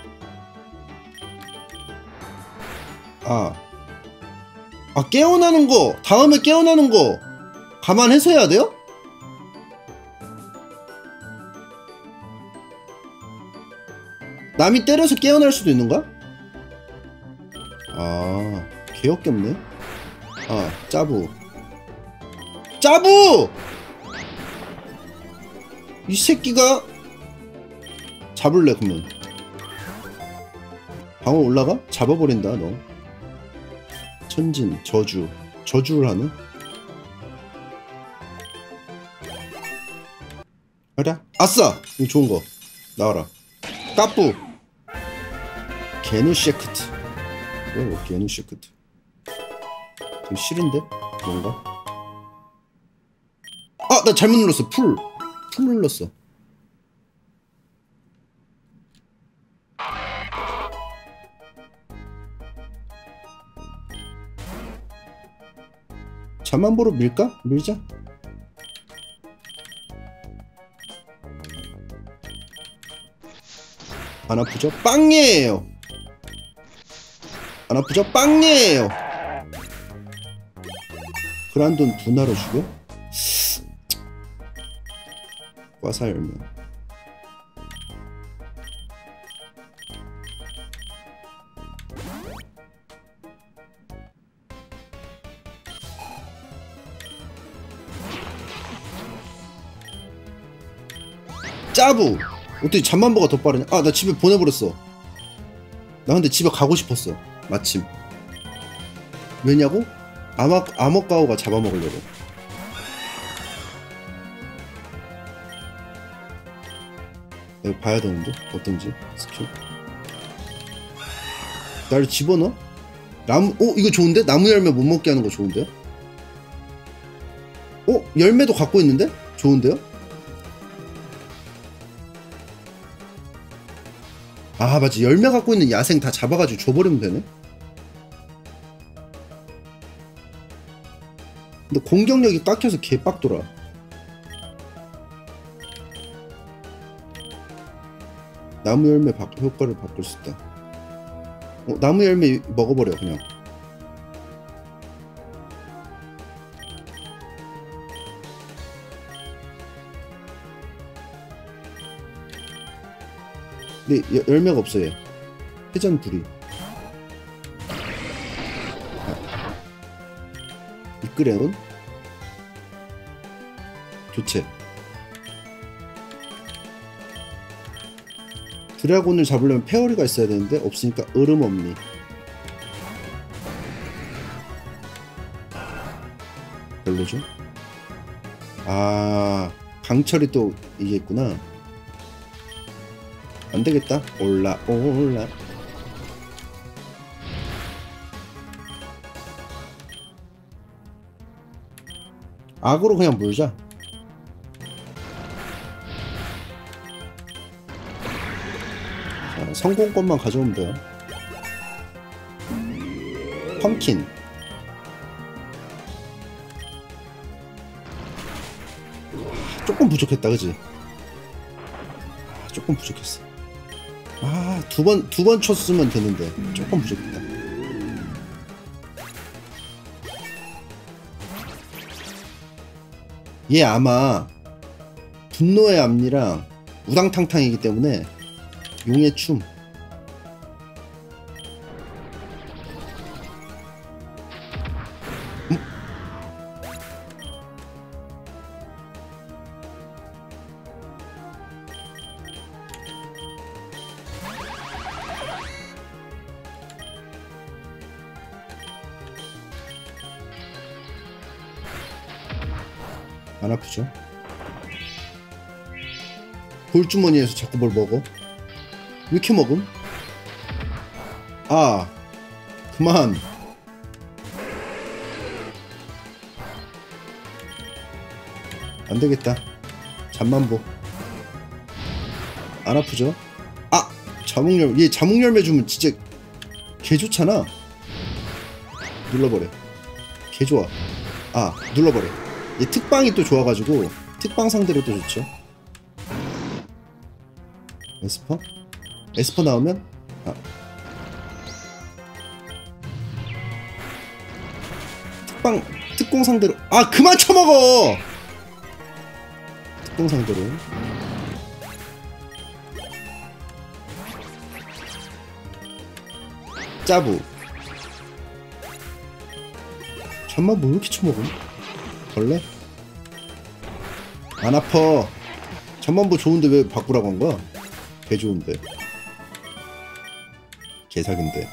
아, 아 깨어나는 거. 다음에 깨어나는 거 감안해서 해야 돼요? 남이 때려서 깨어날 수도 있는가? 아, 개역겹네. 아, 짜부. 짜부! 이 새끼가 잡을래 그러면. 방어 올라가? 잡아버린다 너. 천진, 저주. 저주를 하네? 그래? 아싸! 이거 좋은거 나와라. 까뿌. 게누셰크트. 오, 게누셰크트. 되게 싫은데? 뭔가? 아! 나 잘못 눌렀어. 풀! 풀 눌렀어. 자만보로 밀까? 밀자. 안 아프죠? 빵이에요. 안 아프죠? 빵이에요. 그란돈 분하로 죽여? 과사 열매. 짜부! 어떻게 잠만보가 더 빠르냐? 아, 나 집에 보내버렸어. 나 근데 집에 가고 싶었어. 마침. 왜냐고? 아마, 아머까오가 잡아먹으려고. 이거 봐야 되는데? 어떤지? 스킬. 나를 집어넣어? 나무, 어? 이거 좋은데? 나무 열매 못 먹게 하는 거 좋은데요? 어? 열매도 갖고 있는데? 좋은데요? 아, 맞지. 열매 갖고 있는 야생 다 잡아가지고 줘버리면 되네? 근데 공격력이 깎여서 개빡돌아. 나무 열매 바, 효과를 바꿀 수 있다. 어, 나무 열매 먹어버려 그냥. 근데 여, 열매가 없어 얘. 회전 불이. 아. 이끌에온 교체. 드래곤을 잡으려면 페어리가 있어야 되는데 없으니까 얼음 없니. 별로죠? 아, 강철이 또 이게 있구나. 안되겠다. 올라 올라. 악으로 그냥 물자. 자, 성공권만 가져오면 돼요. 펌킨. 조금 부족했다 그지? 조금 부족했어. 아, 두 번, 두 번 쳤으면 되는데 조금 부족했다. 얘 아마 분노의 앞니랑 우당탕탕이기 때문에 용의 춤. 음? 안 아프죠? 볼주머니에서 자꾸 뭘 먹어? 왜 이렇게 먹음? 아 그만. 안되겠다. 잠만보. 안 아프죠? 아! 자몽열매. 얘 자몽열매 주면 진짜 개좋잖아. 눌러버려. 개좋아. 아 눌러버려. 얘 특방이 또 좋아가지고 특방 상대로 또 좋죠. 에스퍼? 에스퍼 나오면 아. 특방 특공 상대로. 아 그만 쳐먹어. 특공 상대로. 짜부. 잠만 뭐 이렇게 쳐먹음? 벌레? 안 아파. 잠만보 좋은데 왜 바꾸라고 한 거야? 개 좋은데. 개사기인데.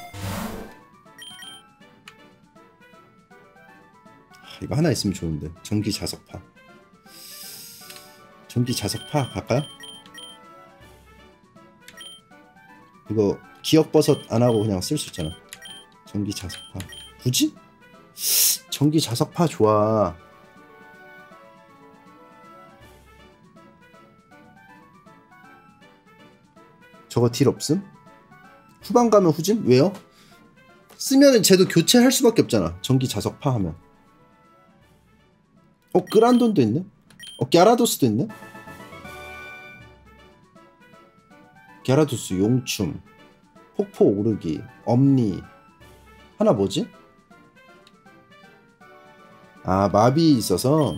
이거 하나 있으면 좋은데. 전기 자석파. 전기 자석파 갈까요? 이거 기억버섯 안 하고 그냥 쓸 수 있잖아. 전기 자석파. 굳이? 전기 자석파 좋아. 저거 딜 없음? 후반 가면 후짐? 왜요? 쓰면은 쟤도 교체할 수밖에 없잖아. 전기 자석파 하면. 어 그란돈도 있네? 어 갸라도스도 있네? 갸라도스 용춤 폭포 오르기 엄니 하나 뭐지? 아 마비 있어서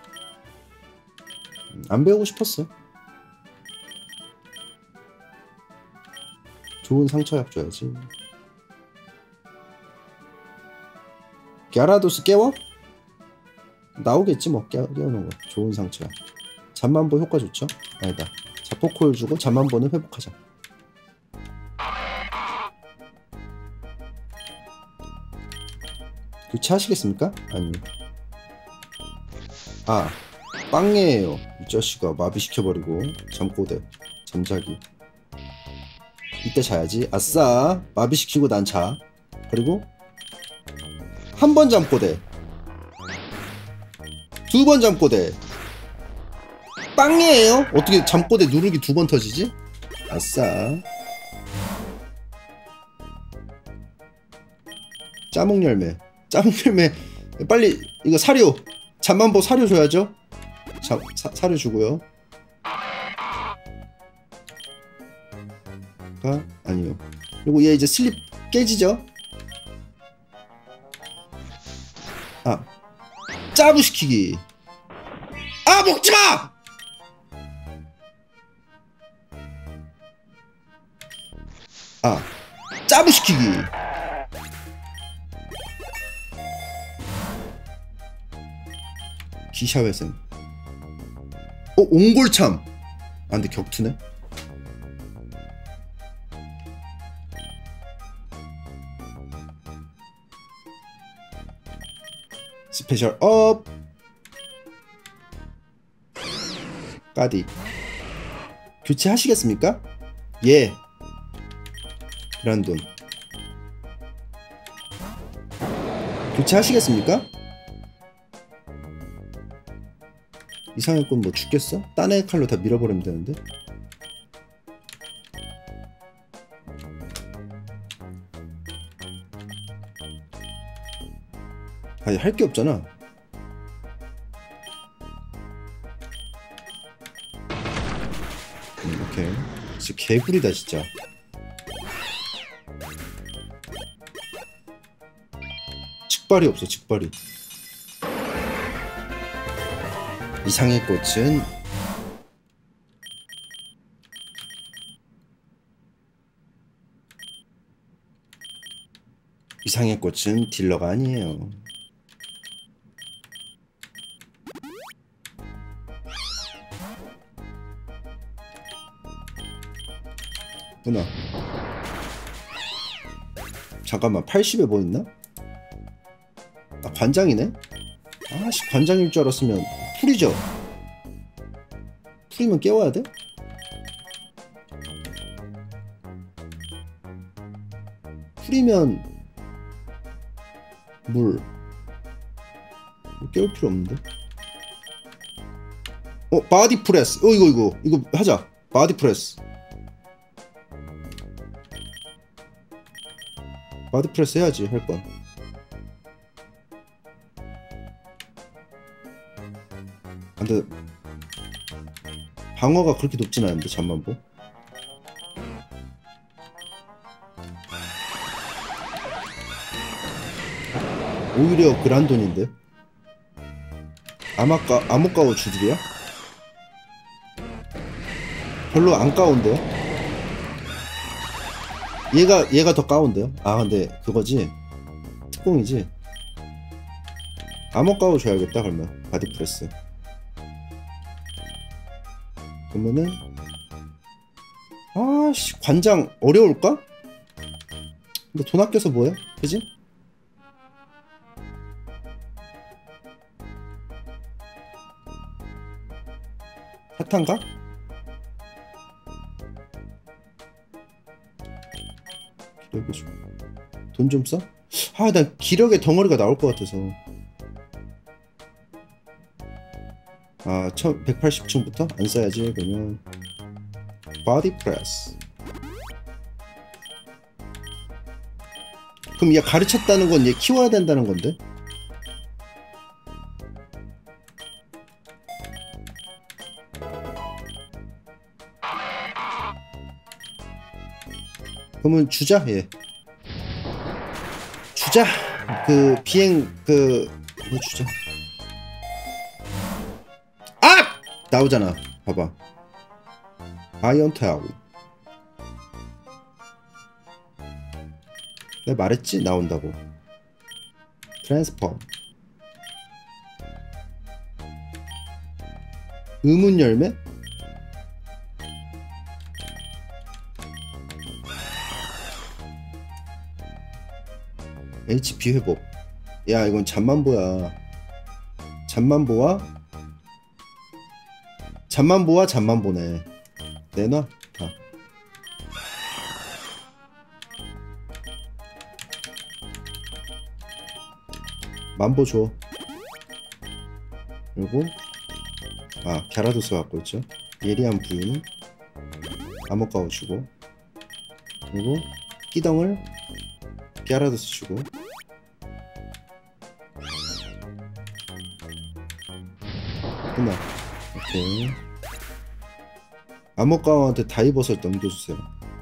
안 배우고 싶었어. 좋은 상처약 줘야지. 갸라도스 깨워? 나오겠지 뭐. 깨, 깨우는 거. 좋은 상처약. 잠만보 효과 좋죠? 아니다. 자포콜 주고 잠만보는 회복하자. 교체하시겠습니까? 아니요. 아 빵예요. 이 자식아 마비시켜버리고. 잠꼬대 잠자기. 이때 자야지. 아싸 마비시키고 난 자. 그리고 한 번 잠꼬대 두 번 잠꼬대. 빵이에요? 어떻게 잠꼬대 누르기 두 번 터지지? 아싸. 짜몽열매. 짜몽열매. 빨리 이거 사료. 잠만보 사료 줘야죠. 자, 사, 사료 주고요. 가 아니요. 그리고 얘 이제 슬립 깨지죠? 아 짜부시키기. 아 먹지마! 아 짜부시키기. 기샤회생. 어 옹골참. 아 근데 격투네. 스페셜 업. 까디. 교체하시겠습니까? 예. 그란돈. 교체하시겠습니까? 이상의 건 뭐 죽겠어? 딴의 칼로 다 밀어버리면 되는데. 아니 할 게 없잖아. 음, 오케이. 진짜 개구리다 진짜. 직발이 없어 직발이. 이상의 꽃은 이상의 꽃은 딜러가 아니에요. 누나 잠깐만 팔십에 뭐 있나? 아 관장이네? 아씨 관장일 줄 알았으면 풀이죠? 풀이면 깨워야 돼? 풀이면 물 깨울 필요 없는데? 어 바디 프레스. 어 이거 이거 이거 하자. 바디 프레스. 바디 프레스 해야지 할 건. 근데 방어가 그렇게 높진 않은데 잠만보. 오히려 그란돈인데. 아마까 아모까오 주들이야? 별로 안 까운데요? 얘가 얘가 더 까운데요? 아 근데 그거지 특공이지. 아모까오 줘야겠다 그러면. 바디프레스. 그러면은 아씨 관장 어려울까? 근데 돈 아껴서 뭐해? 그지? 사탄가? 돈 좀 써? 아, 난 기력의 덩어리가 나올 것 같아서. 아, 백팔십 층부터? 안 써야지, 그러면. 바디 프레스. 그럼 얘 가르쳤다는 건 얘 키워야 된다는 건데? 그러면 주자 얘. 주자. 그 비행 그 뭐 주자. 아! 나오잖아. 봐봐. 아이언 타워. 내가 말했지 나온다고. 트랜스폼. 의문 열매? 에이치피 회복. 야 이건 잠만보야. 잠만보와 잠만보와 잠만보네. 내놔 다. 만보 줘. 그리고 아 갸라도스 갖고 있죠. 예리한 부인 아모까오 주고, 그리고 끼덩을 갸라도스 주고. 끝나. 오케이. 아모까오한테 다이버설 넘겨주세요.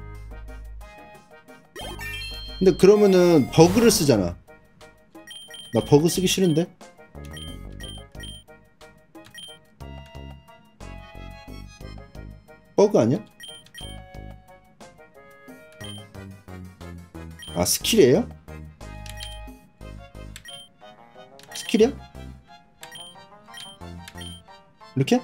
근데 그러면은 버그를 쓰잖아. 나 버그 쓰기 싫은데? 버그 아니야? 아 스킬이에요? 스킬이야? 이렇게?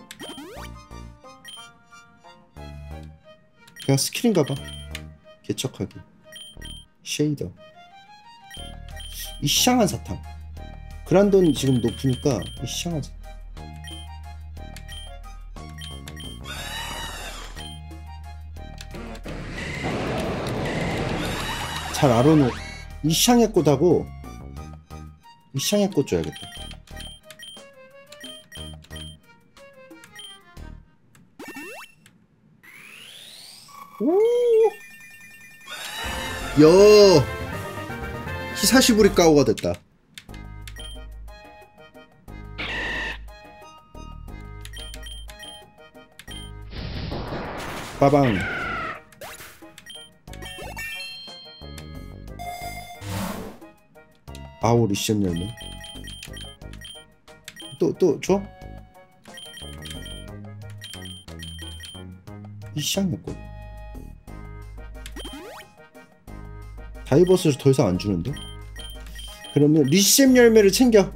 그냥 스킬인가봐. 개척하기. 쉐이더. 이샹한 사탕. 그란돈 지금 높으니까 이샹한 사탕. 잘 알아놓. 이샹의 꽃하고 이샹의 꽃 줘야겠다. 오. 여. 히사시부리 까오가 됐다. 빠방. 아우 리션 열매. 또 또 줘? 이샹했고. 다이버스를 더 이상 안 주는데? 그러면 리셈 열매를 챙겨.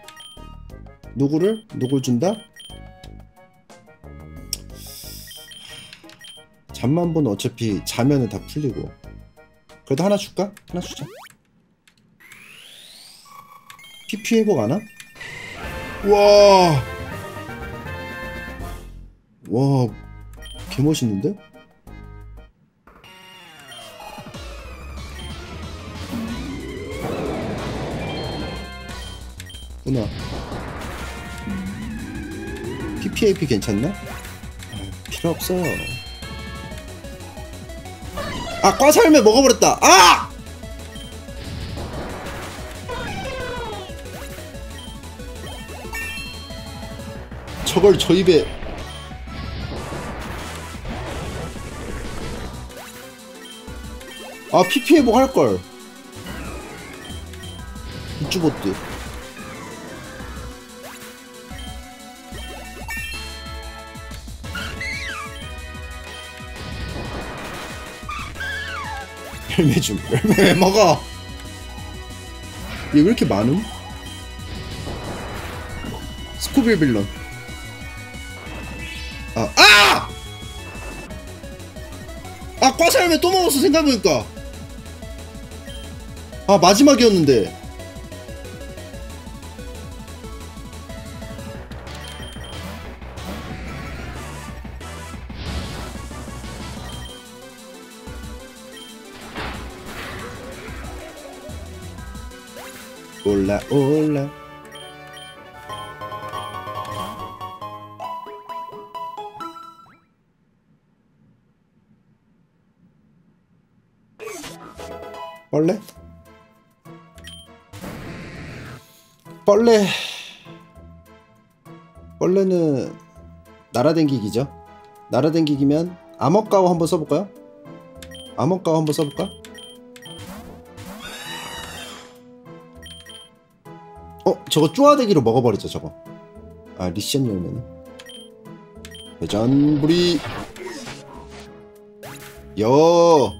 누구를? 누굴 준다? 잠만보는 어차피 자면은 다 풀리고. 그래도 하나 줄까? 하나 주자. 피피 회복 안 하? 와 와 개멋있는데? 끊어. 피피에이피 괜찮나? 아, 필요 없어요. 아 과살매 먹어버렸다. 아! 저걸 저 입에. 아 피피 회복 할걸. 우쭈보트. 열매 좀. 열매 왜 먹어? 얘 왜 이렇게 많음? 스코빌 빌런. 아, 아! 아, 과사열매 또 먹었어, 생각해보니까. 아, 마지막이었는데. 올라, 올라. 벌레? 벌레. 벌레는 날아댕기기죠. 날아댕기기면 암흑가오 한번 써볼까요? 암흑가오 한번 써볼까? 어? 저거 쪼아대기로 먹어버리죠 저거. 아 리시안 열매네. 회전부리. 여.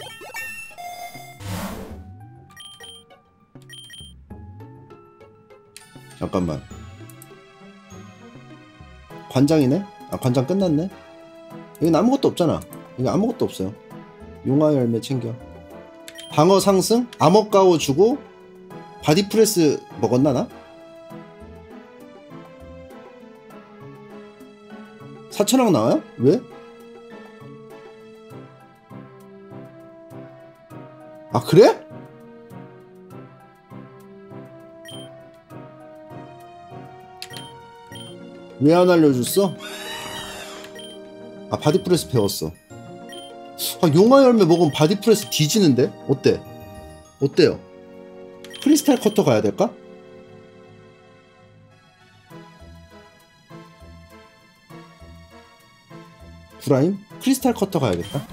잠깐만. 관장이네? 아 관장 끝났네? 여긴 아무것도 없잖아. 여기 아무것도 없어요. 용화 열매 챙겨. 방어 상승? 암흑가오 주고 바디프레스 먹었나 나? 사천왕 나와요? 왜? 아 그래? 왜 안 알려줬어? 아 바디프레스 배웠어. 아 용화 열매 먹으면 바디프레스 뒤지는데? 어때? 어때요? 크리스탈 커터 가야 될까? 브라임? 크리스탈 커터 가야겠다.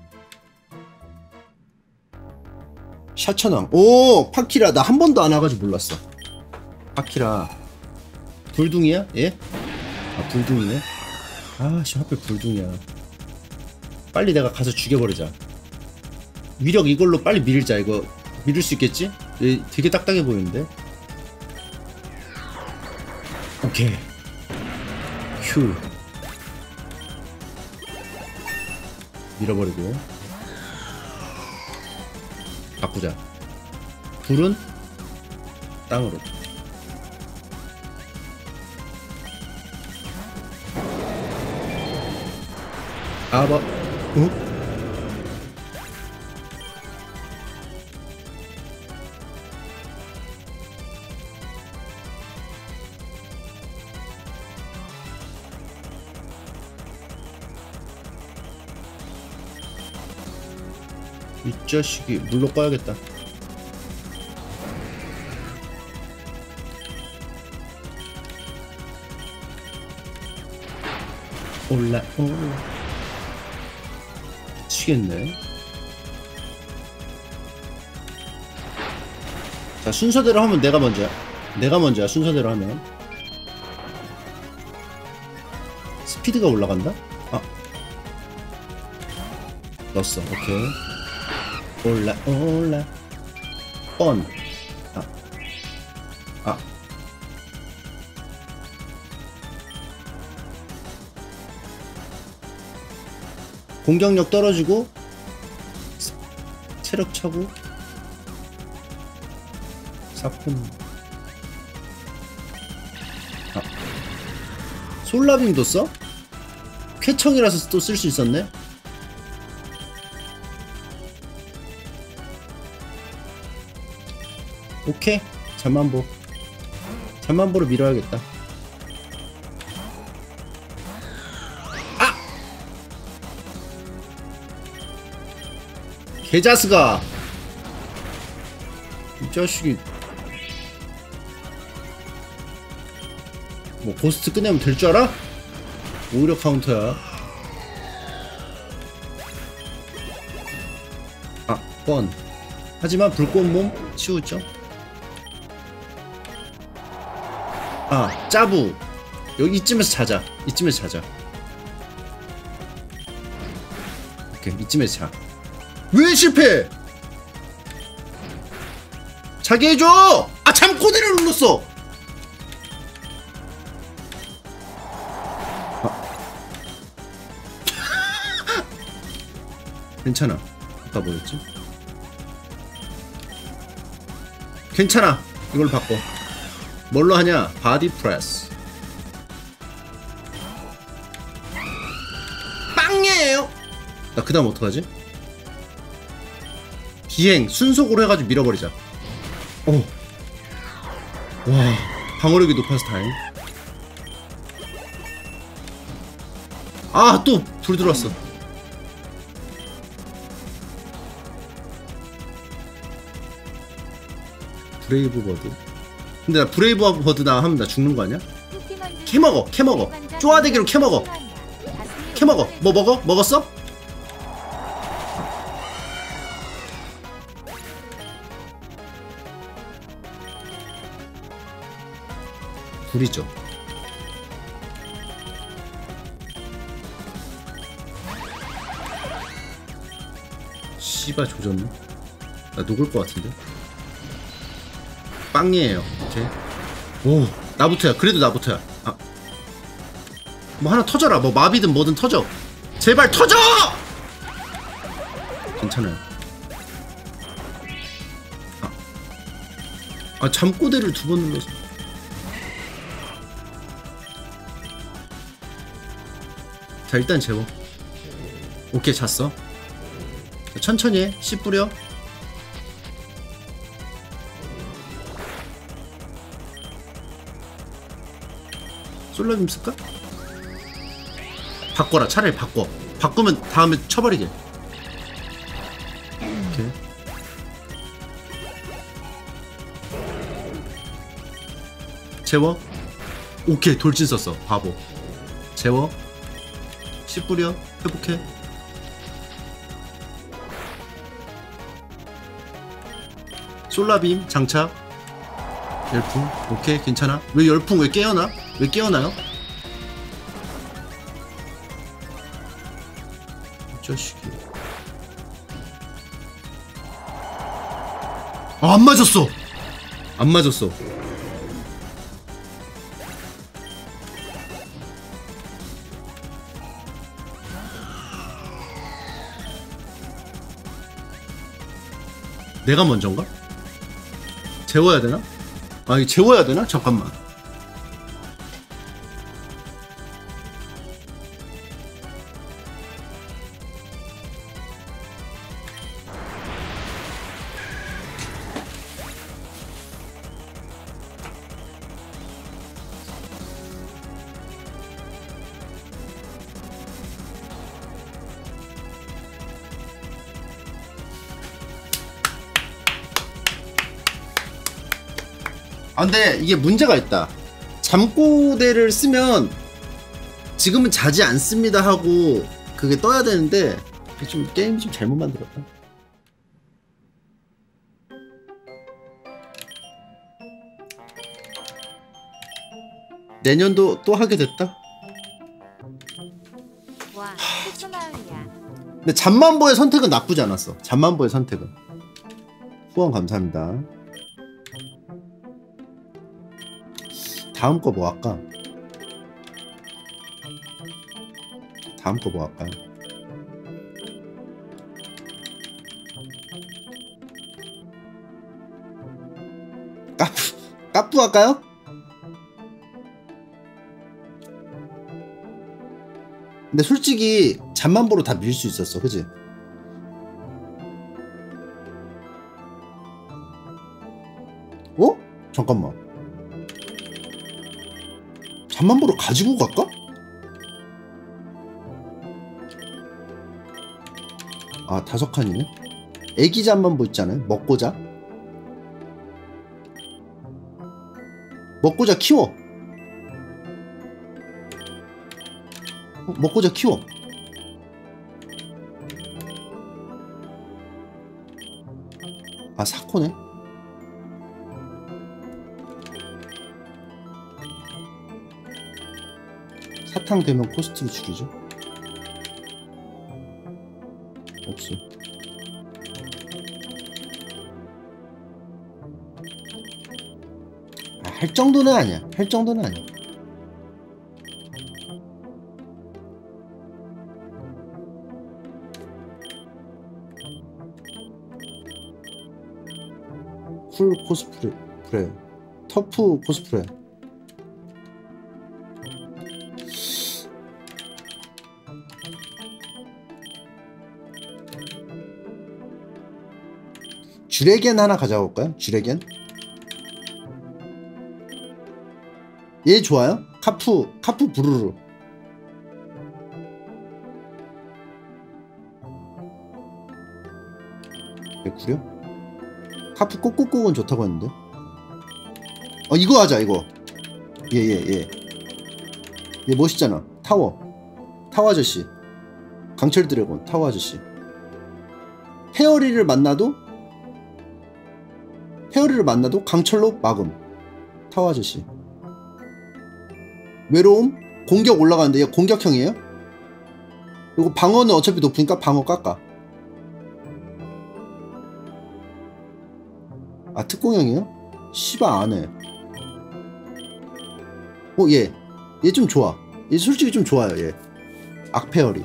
샤천왕. 오 파키라. 나 한 번도 안 와가지고 몰랐어. 파키라 불둥이야? 예? 아 불둥이네. 아씨 하필 불둥이야. 빨리 내가 가서 죽여버리자. 위력 이걸로 빨리 밀자. 이거 밀을 수 있겠지? 얘 되게 딱딱해 보이는데? 오케이. 휴. 밀어버리고 바꾸자. 불은 땅으로. 아바. 어? 이 자식이 물로 꺼야겠다. 올라 올라. 미치겠네. 자 순서대로 하면 내가 먼저야. 내가 먼저야 순서대로 하면. 스피드가 올라간다? 아 넣었어. 오케이. 올라 올라 뻔. 아. 아. 공격력 떨어지고 체력 차고 사뿐. 아. 솔라빔도 써? 쾌청이라서 또 쓸 수 있었네. 오케이. 잠만보. 잠만보로 밀어야겠다. 아! 개자스가! 이 자식이 뭐 고스트 끝내면 될 줄 알아? 오히려 카운터야. 아, 뻔. 하지만 불꽃 몸 치우죠. 아, 짜부. 여기 이쯤에서 자자. 이쯤에서 자자. 오케이, 이쯤에서 자. 왜 실패? 자기 해줘! 아, 잠꼬대를 눌렀어! 괜찮아. 아까 뭐였지? 괜찮아. 이걸 바꿔. 뭘로 하냐? 바디 프레스. 빵이에요. 나 그 다음 어떡하지? 비행 순속으로 해가지고 밀어버리자. 오. 와, 방어력이 높아서 다행. 아, 또 불 들어왔어. 브레이브 버드. 근데 나 브레이브 버드 나 하면 나 죽는 거 아니야? 캐먹어, 캐먹어. 쪼아대기로 캐먹어. 캐먹어. 뭐 먹어? 먹었어? 불이죠. 씨발 조졌네. 나 녹을 것 같은데. 빵이에요. 오케이. 오, 나부터야. 그래도 나부터야. 아, 뭐 하나 터져라. 뭐 마비든 뭐든 터져. 제발 터져! 괜찮아요. 아, 아 잠꼬대를 두 번 눌러서. 자, 일단 재워. 오케이, 잤어. 자, 천천히 해. 씨 뿌려. 솔라빔 쓸까? 바꿔라. 차라리 바꿔. 바꾸면 다음에 쳐버리게. 오케이. 재워. 오케이, 돌진 썼어. 바보. 재워. 씨 뿌려. 회복해. 솔라빔 장착. 열풍. 오케이, 괜찮아. 왜 열풍 왜 깨어나? 왜 깨어나요? 이 자식이. 아, 안 맞았어. 안 맞았어. 내가 먼저인가? 재워야 되나? 아, 이거 재워야 되나? 잠깐만. 아, 근데 이게 문제가 있다. 잠꼬대를 쓰면 지금은 자지 않습니다 하고 그게 떠야 되는데 좀 게임이 좀 잘못 만들었다. 내년도 또 하게 됐다. 와, 코스마을이야. 근데 잠만보의 선택은 나쁘지 않았어. 잠만보의 선택은. 후원 감사합니다. 다음 거 뭐 할까? 다음 거 뭐 할까요? 까프 까프 할까요? 근데 솔직히 잠만 보러 다 밀 수 있었어, 그지? 어? 잠깐만. 잠만 보러 가지고 갈까? 아, 다섯 칸이네. 애기 잠만보 있잖아요. 먹고자. 먹고자 키워. 어, 먹고자 키워. 아, 사코네. 사탕 되면 코스트를 줄이죠. 없어. 아, 할 정도는 아니야. 할 정도는 아니야. 쿨 코스프레, 터프 코스프레. 주레겐 하나 가져올까요? 주레겐? 얘 좋아요? 카푸, 카푸 부르르. 얘 구려? 카푸 꼬꼬꼬는 좋다고 했는데. 어, 이거 하자, 이거. 얘, 얘, 얘. 얘 멋있잖아. 타워. 타워 아저씨. 강철 드래곤, 타워 아저씨. 페어리를 만나도 페어리를 만나도 강철로 막음. 타워 아저씨. 외로움? 공격 올라가는데 얘 공격형이에요? 그리고 방어는 어차피 높으니까 방어 깎아. 아, 특공형이에요? 씨바 안해. 어, 얘. 얘 좀 좋아. 얘 솔직히 좀 좋아요, 얘. 악페어리.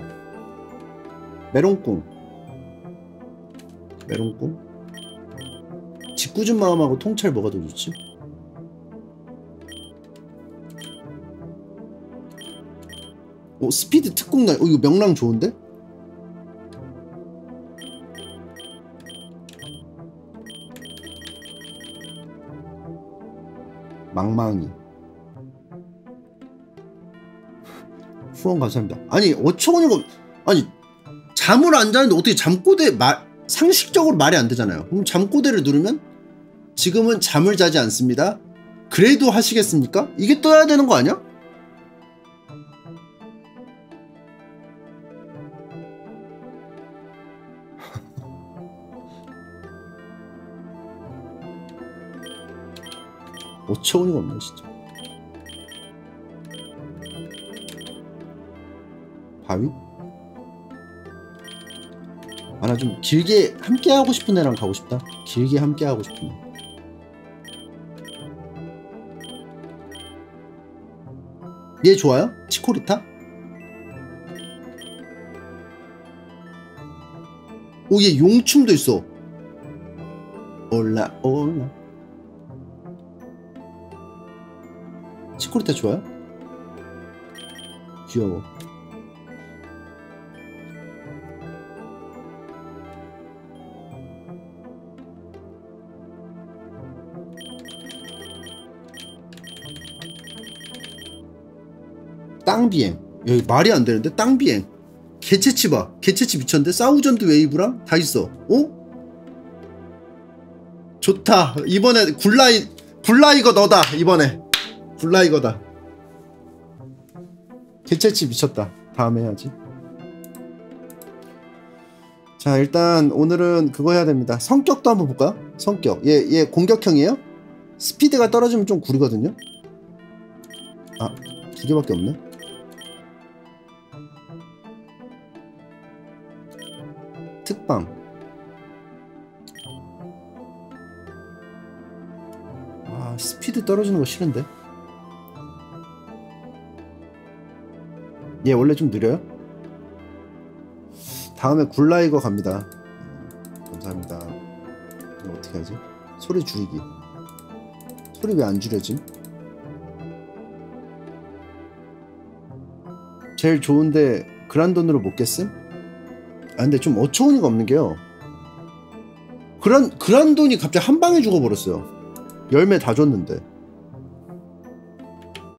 메론꿍. 메론꿍? 짓궂은 마음하고 통찰 뭐가 더 좋지? 오, 스피드 특공단. 어, 이거 명랑 좋은데? 망망이. 후원 감사합니다. 아니, 어처구니가, 아니, 잠을 안 자는데 어떻게 잠꼬대 말, 상식적으로 말이 안 되잖아요. 그럼 잠꼬대를 누르면 지금은 잠을 자지 않습니다. 그래도 하시겠습니까? 이게 떠야 되는 거 아니야? 어처구니가 없네 진짜. 바위? 아, 나 좀 길게 함께 하고 싶은 애랑 가고 싶다. 길게 함께 하고 싶은 애. 얘 좋아요? 치코리타? 오, 얘 용춤도 있어. 올라 올라. 치코리타 좋아요? 귀여워. 땅비행. 여기 말이 안 되는데? 땅비행. 개체치 봐. 개체치 미쳤는데? 사우전드 웨이브랑 다 있어. 어? 좋다. 이번에 굴라이, 굴라이거 너다. 이번에. 굴라이거다. 개체치 미쳤다. 다음에 해야지. 자, 일단 오늘은 그거 해야 됩니다. 성격도 한번 볼까요? 성격. 얘, 얘 공격형이에요? 스피드가 떨어지면 좀 구리거든요? 아, 두 개밖에 없네. 특방. 아, 스피드 떨어지는 거 싫은데. 얘 원래 좀 느려요? 다음에 굴라이거 갑니다. 음, 감사합니다. 이거 어떻게 하지? 소리 줄이기. 소리 왜 안 줄여짐? 제일 좋은데 그란돈으로 못 깼음? 아 근데 좀 어처구니가 없는 게요. 그란 그란돈이 갑자기 한 방에 죽어버렸어요. 열매 다 줬는데.